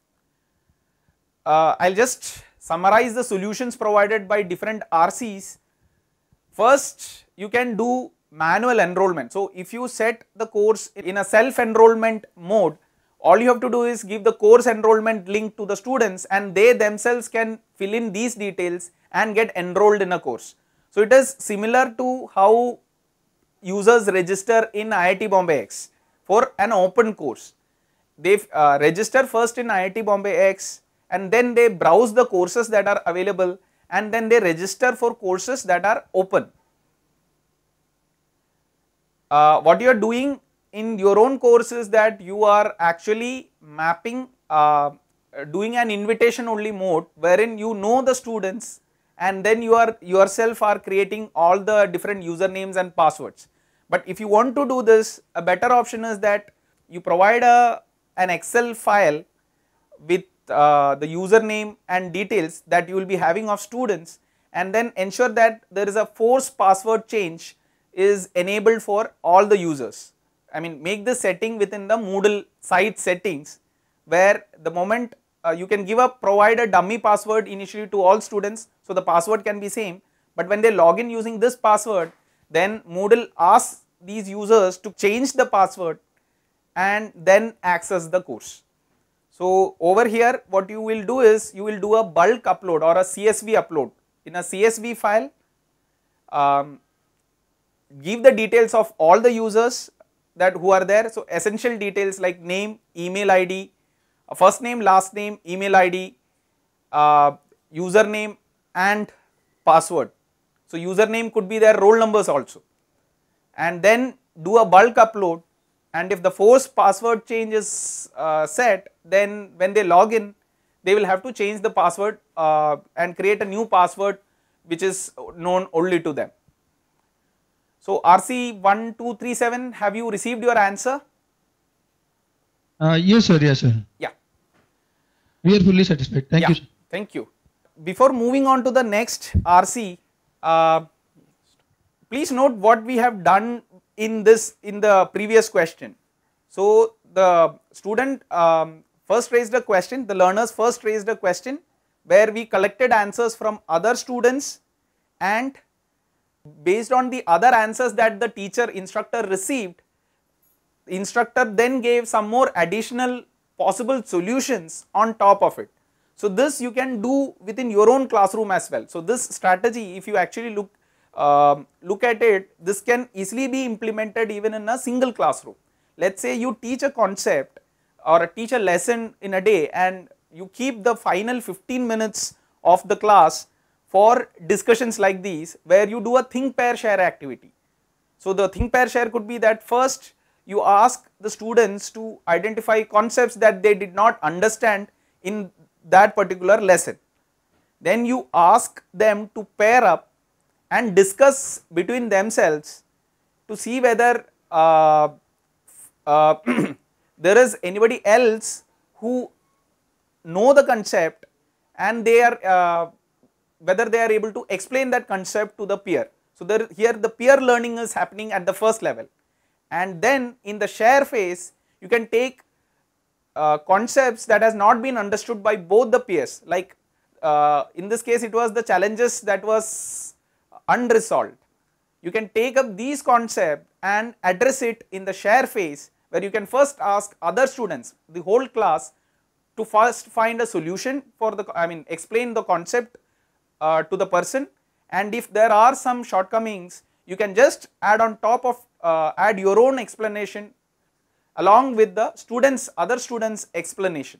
uh, I'll just summarize the solutions provided by different R Cs. First, you can do manual enrollment. So if you set the course in a self-enrollment mode, all you have to do is give the course enrollment link to the students and they themselves can fill in these details and get enrolled in a course. So it is similar to how users register in I I T Bombay X for an open course. They uh, register first in I I T Bombay X and then they browse the courses that are available and then they register for courses that are open. Uh, what you are doing in your own course is that you are actually mapping, uh, doing an invitation only mode wherein you know the students and then you are yourself are creating all the different usernames and passwords. But if you want to do this, a better option is that you provide a, an Excel file with uh, the username and details that you will be having of students, and then ensure that there is a force password change is enabled for all the users. I mean, make the setting within the Moodle site settings, where the moment uh, you can give a provide a dummy password initially to all students, so the password can be same, but when they log in using this password, then Moodle asks these users to change the password and then access the course. So over here what you will do is you will do a bulk upload or a C S V upload. In a C S V file, um, give the details of all the users that who are there. So essential details like name, email I D, first name, last name, email I D, uh, username and password. So username could be their roll numbers also, and then do a bulk upload, and if the force password change is uh, set, then when they log in they will have to change the password uh, and create a new password which is known only to them. So R C one two three seven, have you received your answer? Uh, yes sir, yes sir. Yeah. We are fully satisfied. Thank yeah. you sir. Thank you. Before moving on to the next R C, uh, please note what we have done in this in the previous question. So the student um, first raised a question, the learners first raised a question where we collected answers from other students, and based on the other answers that the teacher instructor received, the instructor then gave some more additional possible solutions on top of it. So this you can do within your own classroom as well. So this strategy, if you actually look uh, look at it, this can easily be implemented even in a single classroom. Let's say you teach a concept or teach a lesson in a day, and you keep the final fifteen minutes of the class for discussions like these, where you do a think, pair, share activity. So the think, pair, share could be that first you ask the students to identify concepts that they did not understand in that particular lesson. Then you ask them to pair up and discuss between themselves to see whether uh, uh, there is anybody else who know the concept and they are uh, whether they are able to explain that concept to the peer. So there here the peer learning is happening at the first level, and then in the share phase you can take uh, concepts that has not been understood by both the peers, like uh, in this case it was the challenges that was unresolved. You can take up these concepts and address it in the share phase, where you can first ask other students, the whole class, to first find a solution for the, I mean explain the concept uh, to the person, and if there are some shortcomings you can just add on top of uh, add your own explanation along with the students other students explanation.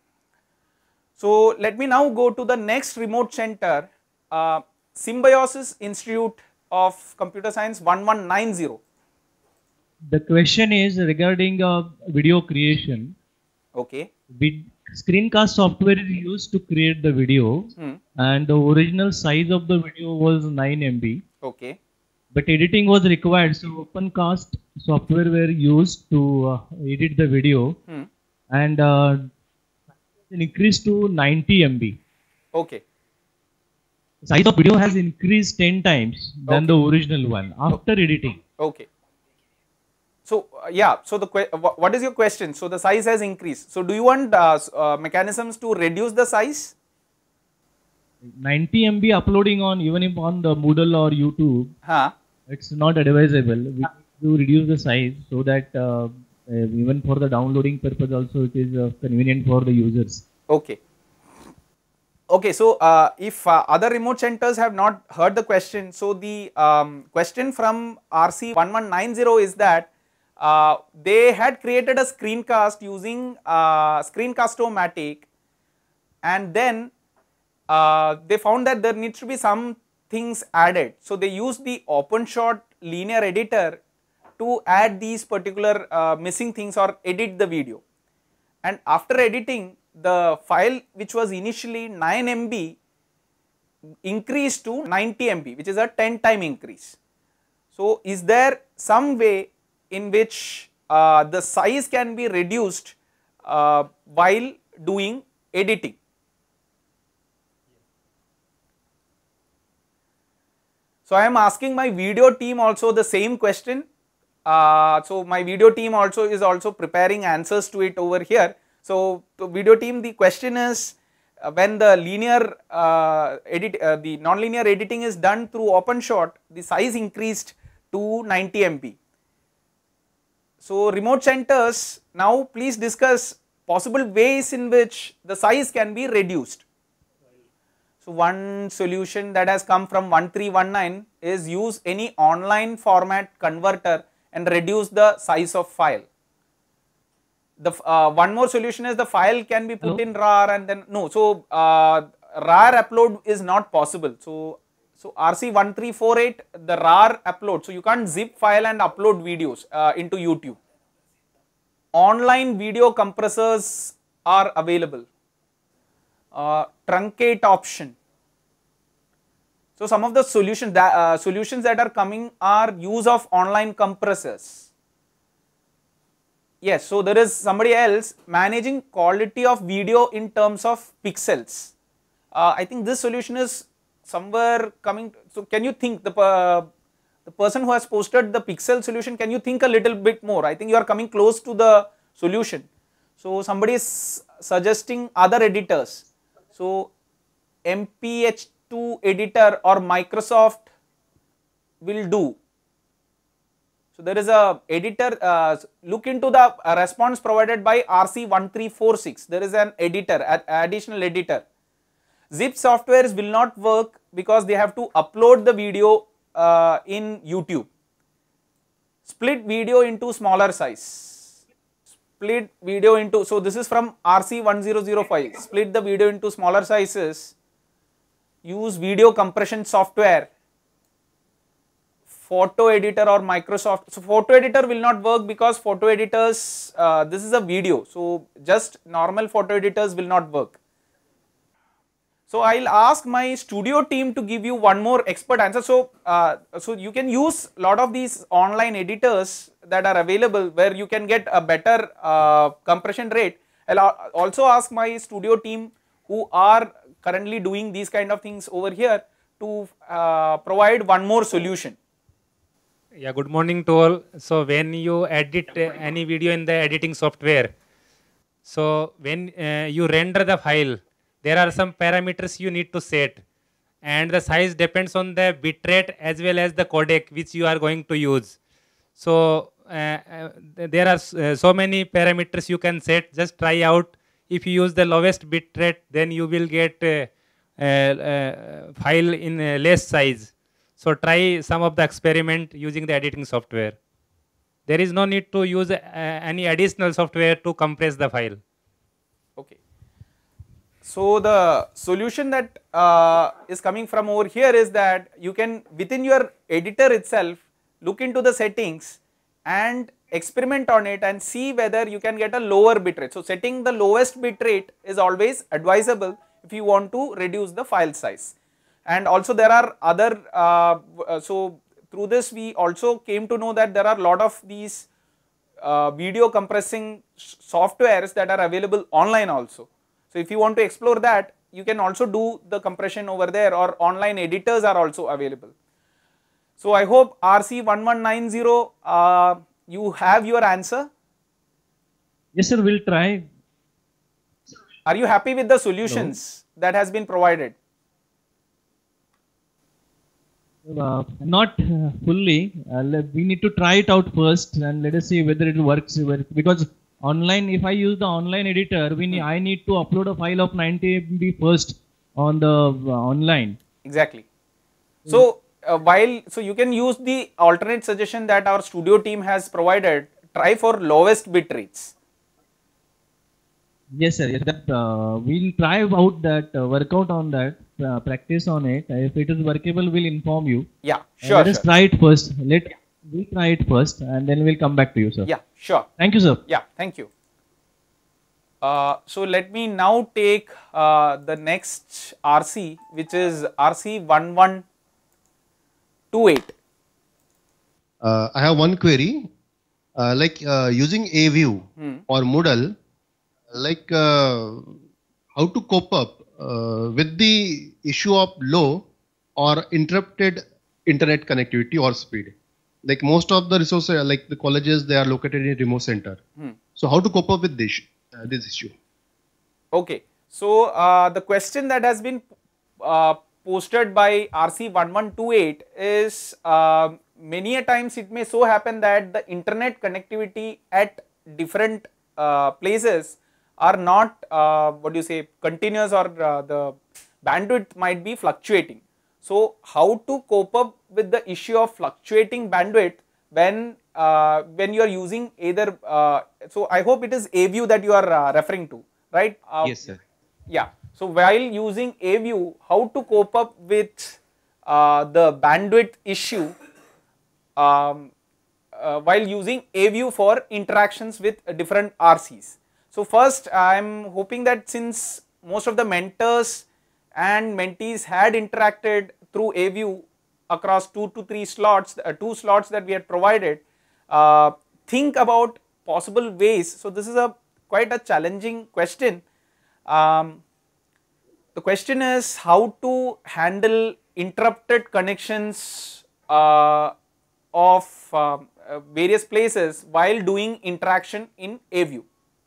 So let me now go to the next remote center, uh, Symbiosis Institute of Computer Science one one nine zero. The question is regarding uh, video creation. Okay. Vid screencast software is used to create the video, hmm. and the original size of the video was nine M B. Okay. But editing was required, so OpenCast software were used to uh, edit the video, hmm. and uh, increased to ninety M B. Okay. Size of video has increased ten times than okay. the original one after okay. editing. Okay. So uh, yeah, so the what is your question? So the size has increased. So do you want uh, uh, mechanisms to reduce the size? ninety M B uploading on even if on the Moodle or YouTube, huh. it's not advisable. We need to reduce the size so that uh, uh, even for the downloading purpose also it is uh, convenient for the users. Okay. Okay, so uh, if uh, other remote centers have not heard the question, so the um, question from R C one one nine zero is that uh, they had created a screencast using uh, Screencast-O-Matic, and then uh, they found that there needs to be some things added. So they used the OpenShot linear editor to add these particular uh, missing things or edit the video, and after editing, the file which was initially nine M B increased to ninety M B, which is a ten time increase. So is there some way in which uh, the size can be reduced uh, while doing editing. So I am asking my video team also the same question. Uh, so my video team also is also preparing answers to it over here. So to video team, the question is, uh, when the linear uh, edit, uh, the non-linear editing is done through OpenShot, the size increased to ninety M B. So remote centers, now please discuss possible ways in which the size can be reduced. So one solution that has come from one three one nine is use any online format converter and reduce the size of file. The uh, one more solution is the file can be put Hello? in RAR and then no. So uh, RAR upload is not possible. So so R C one three four eight, the RAR upload. So you can't zip file and upload videos uh, into YouTube. Online video compressors are available. Uh, truncate option. So some of the solutions that uh, solutions that are coming are use of online compressors. Yes, so there is somebody else managing quality of video in terms of pixels. Uh, I think this solution is somewhere coming. So can you think the uh, the person who has posted the pixel solution? Can you think a little bit more? I think you are coming close to the solution. So somebody is suggesting other editors. So M P H two editor or Microsoft will do. So there is a editor, uh, look into the uh, response provided by R C one three four six. There is an editor, ad additional editor. Zip softwares will not work because they have to upload the video uh, in YouTube. Split video into smaller size. Split video into, so this is from R C one zero zero five. Split the video into smaller sizes. Use video compression software. Photo editor or Microsoft. So photo editor will not work because photo editors, uh, this is a video. So just normal photo editors will not work. So I'll ask my studio team to give you one more expert answer. So, uh, so you can use a lot of these online editors that are available where you can get a better uh, compression rate. I'll also ask my studio team who are currently doing these kind of things over here to uh, provide one more solution. Yeah, good morning to all. So when you edit uh, any video in the editing software, so when uh, you render the file, there are some parameters you need to set, and the size depends on the bitrate as well as the codec which you are going to use. So uh, uh, there are uh, so many parameters you can set. Just try out. If you use the lowest bitrate, then you will get uh, uh, uh, file in uh, less size. So try some of the experiment using the editing software. There is no need to use uh, any additional software to compress the file. Okay. So the solution that uh, is coming from over here is that you can within your editor itself look into the settings and experiment on it and see whether you can get a lower bitrate. So setting the lowest bitrate is always advisable if you want to reduce the file size. And also there are other, uh, so through this we also came to know that there are a lot of these uh, video compressing softwares that are available online also. So if you want to explore that, you can also do the compression over there, or online editors are also available. So I hope R C one one nine zero, uh, you have your answer. Yes sir, we'll try. Are you happy with the solutions no. that has been provided? Uh, not uh, fully. Uh, we need to try it out first and let us see whether it works. Because online, if I use the online editor, we need, I need to upload a file of ninety M B first on the uh, online. Exactly. So uh, while so you can use the alternate suggestion that our studio team has provided. Try for lowest bit rates. Yes sir. Yes, that uh, we'll try out that, uh, work out on that. Uh, practice on it. If it is workable, we'll inform you. Yeah, sure. Uh, let us sure. try it first. Let yeah. we'll try it first, and then we'll come back to you, sir. Yeah, sure. Thank you, sir. Yeah, thank you. Uh, so let me now take uh, the next R C, which is R C one one two eight. Uh, I have one query. Uh, like uh, using AVIEW hmm. or Moodle, like. Uh, how to cope up uh, with the issue of low or interrupted internet connectivity or speed. Like most of the resources, like the colleges, they are located in remote center. Hmm. So how to cope up with this, uh, this issue? Okay. So, uh, the question that has been uh, posted by R C one one two eight is uh, many a times it may so happen that the internet connectivity at different uh, places are not uh, what do you say continuous, or uh, the bandwidth might be fluctuating. So, how to cope up with the issue of fluctuating bandwidth when uh, when you are using either, uh, so I hope it is AVIEW that you are uh, referring to, right? Uh, yes, sir. Yeah. So, while using AVIEW, how to cope up with uh, the bandwidth issue um, uh, while using AVIEW for interactions with different R Cs. So, first I am hoping that since most of the mentors and mentees had interacted through AVIEW across two to three slots, uh, two slots that we had provided, uh, think about possible ways. So, this is a quite a challenging question. Um, the question is how to handle interrupted connections uh, of uh, uh, various places while doing interaction in AVIEW.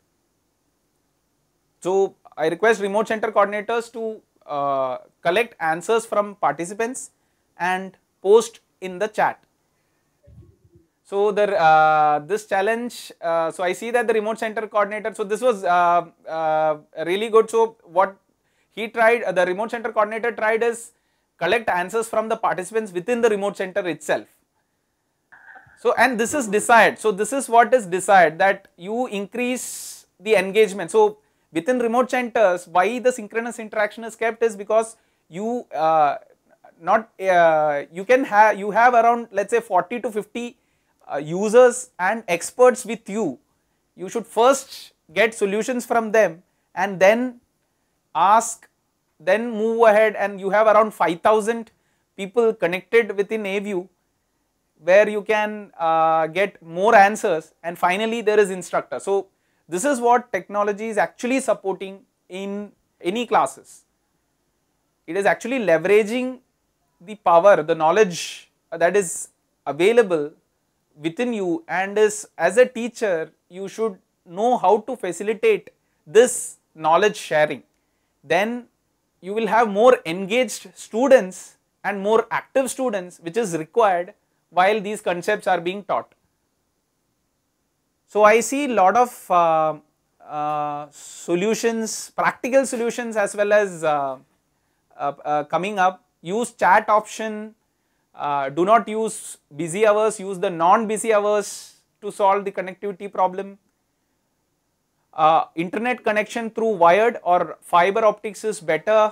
So, I request remote center coordinators to uh, collect answers from participants and post in the chat. So, the, uh, this challenge, uh, so I see that the remote center coordinator, so this was uh, uh, really good. So, what he tried, uh, the remote center coordinator tried is collect answers from the participants within the remote center itself. So, and this is desired. So, this is what is desired, that you increase the engagement. So, within remote centers, why the synchronous interaction is kept is because you uh, not uh, you can have you have around, let's say, forty to fifty uh, users and experts with you. You should first get solutions from them and then ask, then move ahead, and you have around five thousand people connected within AVIEW, where you can uh, get more answers, and finally there is instructor. So, this is what technology is actually supporting in any classes. It is actually leveraging the power, the knowledge that is available within you, and is, as a teacher, you should know how to facilitate this knowledge sharing. Then you will have more engaged students and more active students, which is required while these concepts are being taught. So, I see a lot of uh, uh, solutions, practical solutions as well as uh, uh, uh, coming up. Use chat option, uh, do not use busy hours, use the non-busy hours to solve the connectivity problem. Uh, internet connection through wired or fiber optics is better.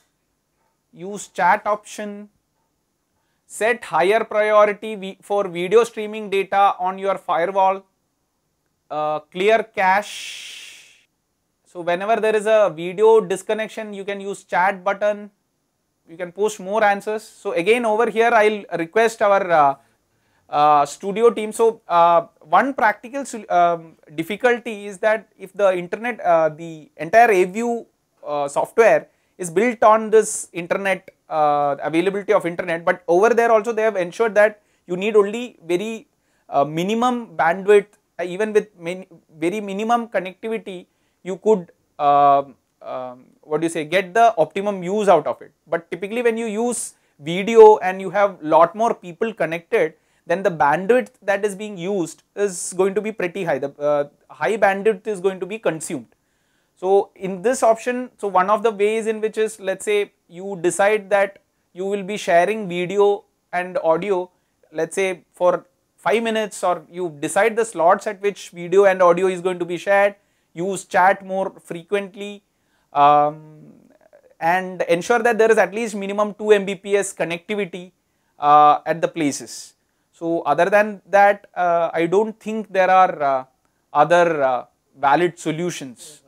Use chat option. Set higher priority for video streaming data on your firewall. Uh, clear cache. So, whenever there is a video disconnection, you can use chat button, you can post more answers. So, again over here I will request our uh, uh, studio team. So, uh, one practical um, difficulty is that if the internet, uh, the entire AVIEW uh, software is built on this internet, uh, availability of internet, but over there also they have ensured that you need only very uh, minimum bandwidth. Even with min very minimum connectivity, you could uh, um, what do you say, get the optimum use out of it. But typically when you use video and you have lot more people connected, then the bandwidth that is being used is going to be pretty high. The uh, high bandwidth is going to be consumed. So, in this option, so one of the ways in which is, let's say you decide that you will be sharing video and audio, let's say for five minutes, or you decide the slots at which video and audio is going to be shared, use chat more frequently, um, and ensure that there is at least minimum two megabits per second connectivity uh, at the places. So, other than that, uh, I do not think there are uh, other uh, valid solutions.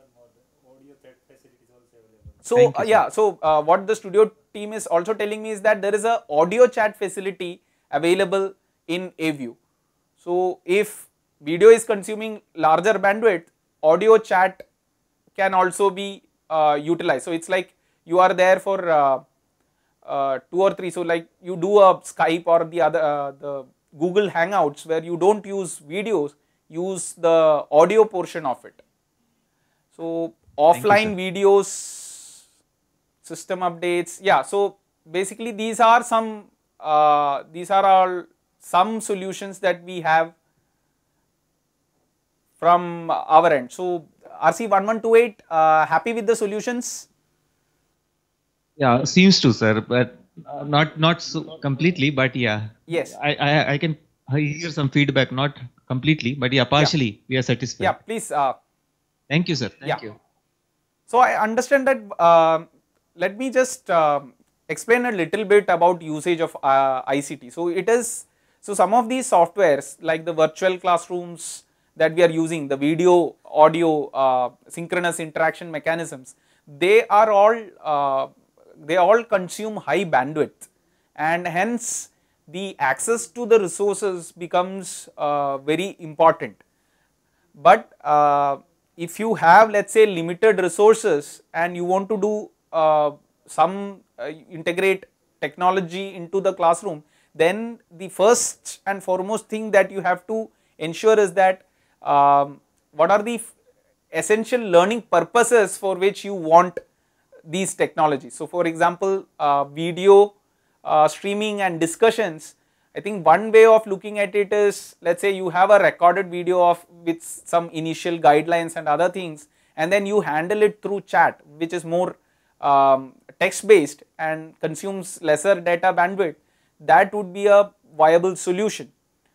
So, uh, yeah, so uh, what the studio team is also telling me is that there is a audio chat facility available in AVIEW. So, if video is consuming larger bandwidth, audio chat can also be uh, utilize. So it's like you are there for uh, uh, two or three. So like you do a Skype or the other uh, the Google Hangouts where you don't use videos, use the audio portion of it. So offline videos, system updates, yeah. So basically these are some uh, these are all some solutions that we have from our end. So R C one one two eight, uh, happy with the solutions? Yeah, seems to, sir, but uh, not not so completely, but yeah. Yes. I, I I can hear some feedback, not completely, but yeah, partially yeah. we are satisfied. Yeah, please. Uh, Thank you, sir. Thank yeah. you. So I understand that. Uh, let me just uh, explain a little bit about usage of uh, I C T. So it is so some of these softwares like the virtual classrooms that we are using, the video, audio, uh, synchronous interaction mechanisms, they are all uh, they all consume high bandwidth, and hence the access to the resources becomes uh, very important. But uh, if you have, let's say, limited resources and you want to do uh, some uh, integrate technology into the classroom, then the first and foremost thing that you have to ensure is that um, what are the essential learning purposes for which you want these technologies. So for example, uh, video uh, streaming and discussions, I think one way of looking at it is, let's say you have a recorded video of with some initial guidelines and other things, and then you handle it through chat, which is more um, text based and consumes lesser data bandwidth. That would be a viable solution.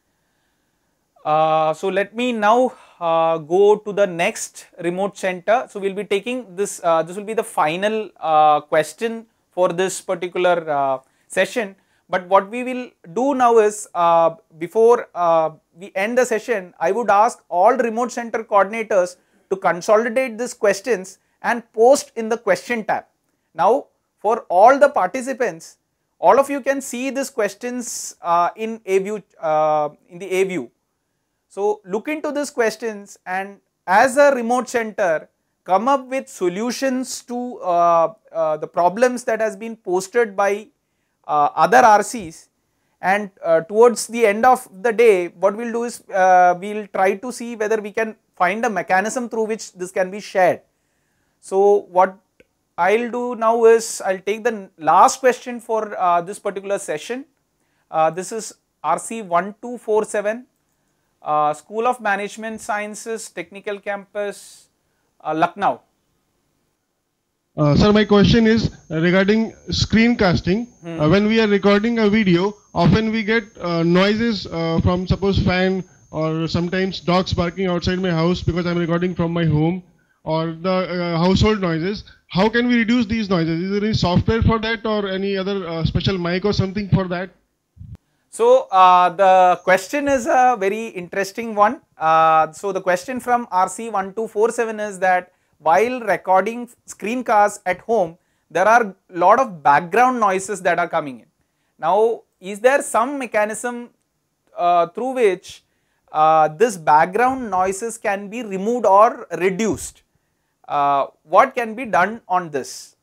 Uh, so let me now uh, go to the next remote center. So we will be taking this, uh, this will be the final uh, question for this particular uh, session. But what we will do now is, uh, before uh, we end the session, I would ask all remote center coordinators to consolidate these questions and post in the question tab. Now for all the participants, all of you can see these questions uh, in AVIEW, uh, in the AVIEW. So look into these questions, and as a remote center, come up with solutions to uh, uh, the problems that has been posted by uh, other R Cs, and uh, towards the end of the day, what we will do is uh, we will try to see whether we can find a mechanism through which this can be shared. So what I will do now is I will take the last question for uh, this particular session. Uh, this is R C one two four seven. Uh, School of Management Sciences, Technical Campus, uh, Lucknow. Uh, sir, my question is regarding screencasting. Hmm. Uh, when we are recording a video, often we get uh, noises uh, from, suppose, fan, or sometimes dogs barking outside my house because I am recording from my home, or the uh, household noises. How can we reduce these noises? Is there any software for that, or any other uh, special mic or something for that? So uh, the question is a very interesting one. Uh, so the question from R C one two four seven is that while recording screencasts at home, there are lot of background noises that are coming in. Now is there some mechanism uh, through which uh, this background noises can be removed or reduced? Uh, what can be done on this?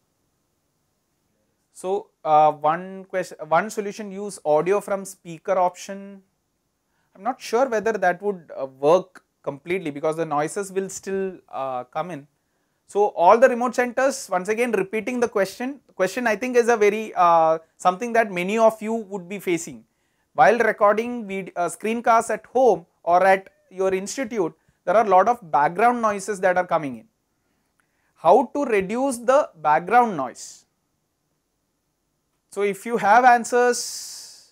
So uh, one question, one solution, use audio from speaker option. I am not sure whether that would uh, work completely because the noises will still uh, come in. So all the remote centers, once again repeating the question, the question I think is a very uh, something that many of you would be facing. While recording video, uh, screencasts at home or at your institute, there are a lot of background noises that are coming in. How to reduce the background noise? So if you have answers,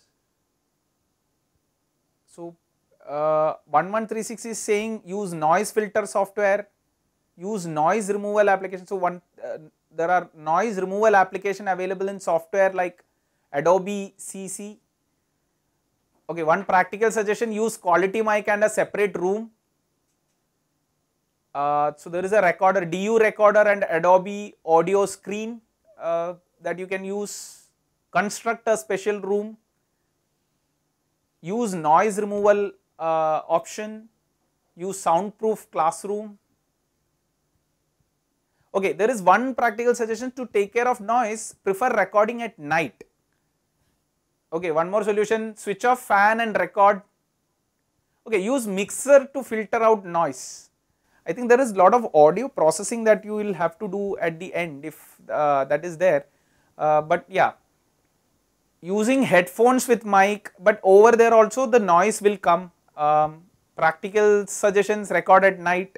so uh, one one three six is saying use noise filter software, use noise removal application. So one uh, there are noise removal application available in software like Adobe C C. Okay, one practical suggestion, use quality mic and a separate room. Uh, so there is a recorder, D U recorder and Adobe audio screen uh, that you can use. Construct a special room, use noise removal uh, option, use soundproof classroom. Okay, there is one practical suggestion to take care of noise, prefer recording at night. Okay, one more solution, switch off fan and record. Okay, use mixer to filter out noise. I think there is a lot of audio processing that you will have to do at the end if uh, that is there, uh, but yeah, using headphones with mic, but over there also the noise will come. Um, practical suggestions, record at night.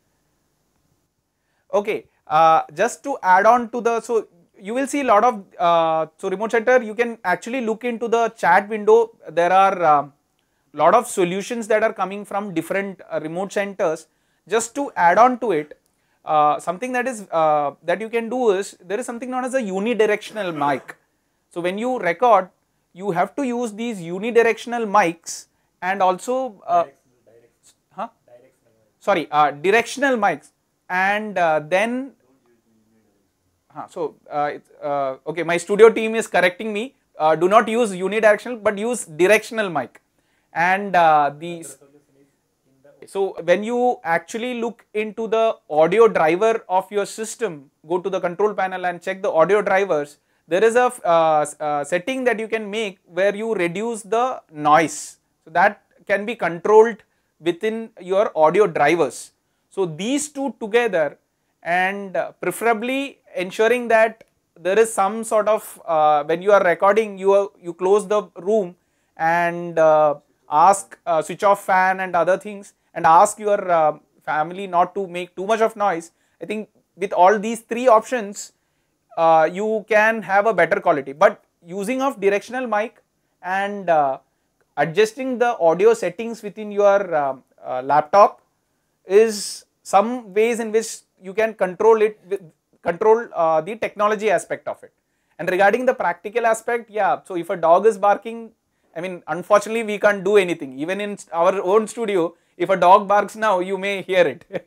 Okay, uh, just to add on to the, so you will see a lot of, uh, so remote center, you can actually look into the chat window. There are a uh, lot of solutions that are coming from different uh, remote centers. Just to add on to it, uh, something that is uh, that you can do is, there is something known as a unidirectional mic. So when you record, you have to use these unidirectional mics, and also uh, huh? sorry uh, directional mics, and uh, then uh, so uh, uh, okay, my studio team is correcting me, uh, do not use unidirectional but use directional mic, and uh, these. So when you actually look into the audio driver of your system, go to the control panel and check the audio drivers, there is a uh, uh, setting that you can make where you reduce the noise. So that can be controlled within your audio drivers. So these two together, and uh, preferably ensuring that there is some sort of, uh, when you are recording, you, are, you close the room and uh, ask uh, switch off fan and other things, and ask your uh, family not to make too much of noise. I think with all these three options, uh, you can have a better quality. But using of directional mic and uh, adjusting the audio settings within your uh, uh, laptop is some ways in which you can control it, with, control uh, the technology aspect of it. And regarding the practical aspect, yeah, so if a dog is barking, I mean, unfortunately we can't do anything. Even in our own studio, if a dog barks now, you may hear it.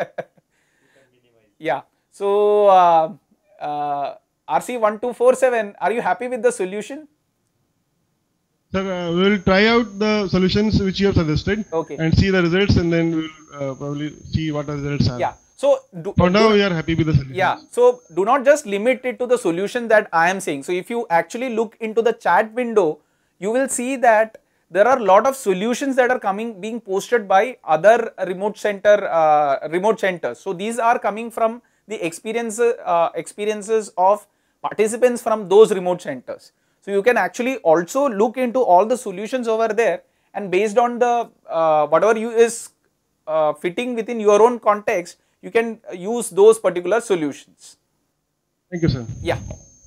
Yeah. So uh, uh, R C one two four seven, are you happy with the solution? Sir, uh, we will try out the solutions which you have suggested, okay, and see the results, and then we will uh, probably see what the results are. Yeah. So do, for now do, we are happy with the solution. Yeah. So do not just limit it to the solution that I am saying. So if you actually look into the chat window, you will see that there are a lot of solutions that are coming, being posted by other remote center, uh, remote centers. So these are coming from the experience, uh, experiences of participants from those remote centers. So you can actually also look into all the solutions over there, and based on the uh, whatever you is uh, fitting within your own context, you can use those particular solutions. Thank you, sir. Yeah.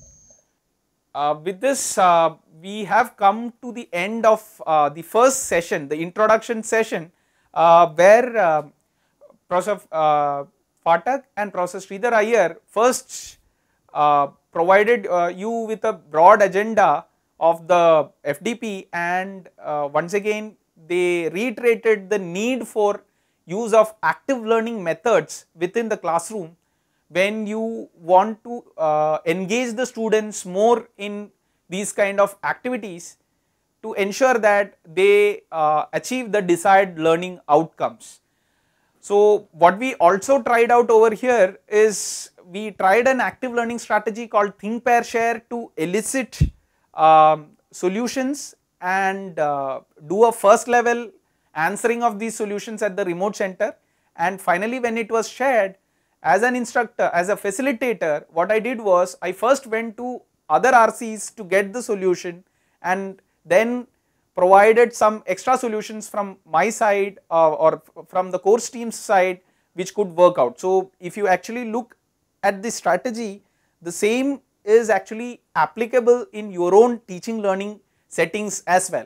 Uh, with this, uh, we have come to the end of uh, the first session, the introduction session, uh, where uh, Professor uh, Phatak and Professor Sridhar Iyer first uh, provided uh, you with a broad agenda of the F D P, and uh, once again they reiterated the need for use of active learning methods within the classroom when you want to uh, engage the students more in these kind of activities to ensure that they uh, achieve the desired learning outcomes. So what we also tried out over here is, we tried an active learning strategy called Think, Pair, Share to elicit um, solutions and uh, do a first level answering of these solutions at the remote center, and finally when it was shared, as an instructor, as a facilitator, what I did was, I first went to other R Cs to get the solution, and then provided some extra solutions from my side uh, or from the course team's side which could work out. So if you actually look at the strategy, the same is actually applicable in your own teaching learning settings as well.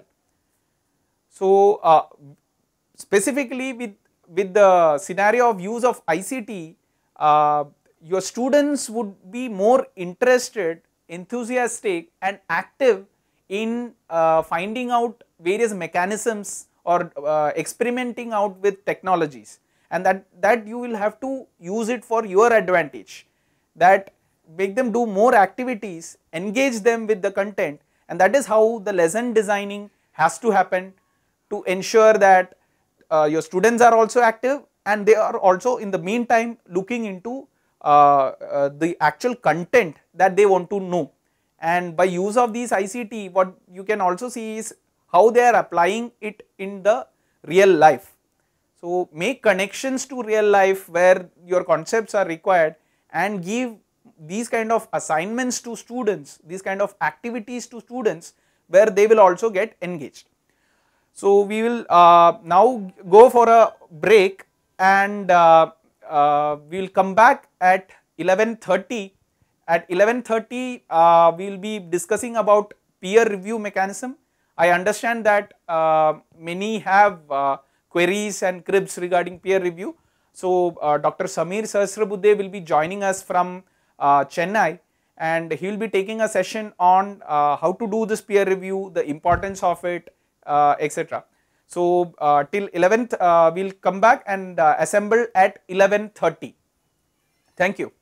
So uh, specifically with, with the scenario of use of I C T, uh, your students would be more interested, enthusiastic and active in uh, finding out various mechanisms or uh, experimenting out with technologies, and that, that you will have to use it for your advantage, that make them do more activities, engage them with the content, and that is how the lesson designing has to happen to ensure that uh, your students are also active and they are also in the meantime looking into uh, uh, the actual content that they want to know, and by use of these I C T what you can also see is how they are applying it in the real life. So make connections to real life where your concepts are required, and give these kind of assignments to students, these kind of activities to students where they will also get engaged. So we will uh, now go for a break, and uh, uh, we will come back at eleven thirty. At eleven thirty uh, we will be discussing about peer review mechanism. I understand that uh, many have uh, queries and cribs regarding peer review. So uh, Doctor Samir Sahasrabudhe will be joining us from uh, Chennai, and he will be taking a session on uh, how to do this peer review, the importance of it, uh, et cetera. So uh, till eleventh uh, we will come back and uh, assemble at eleven thirty. Thank you.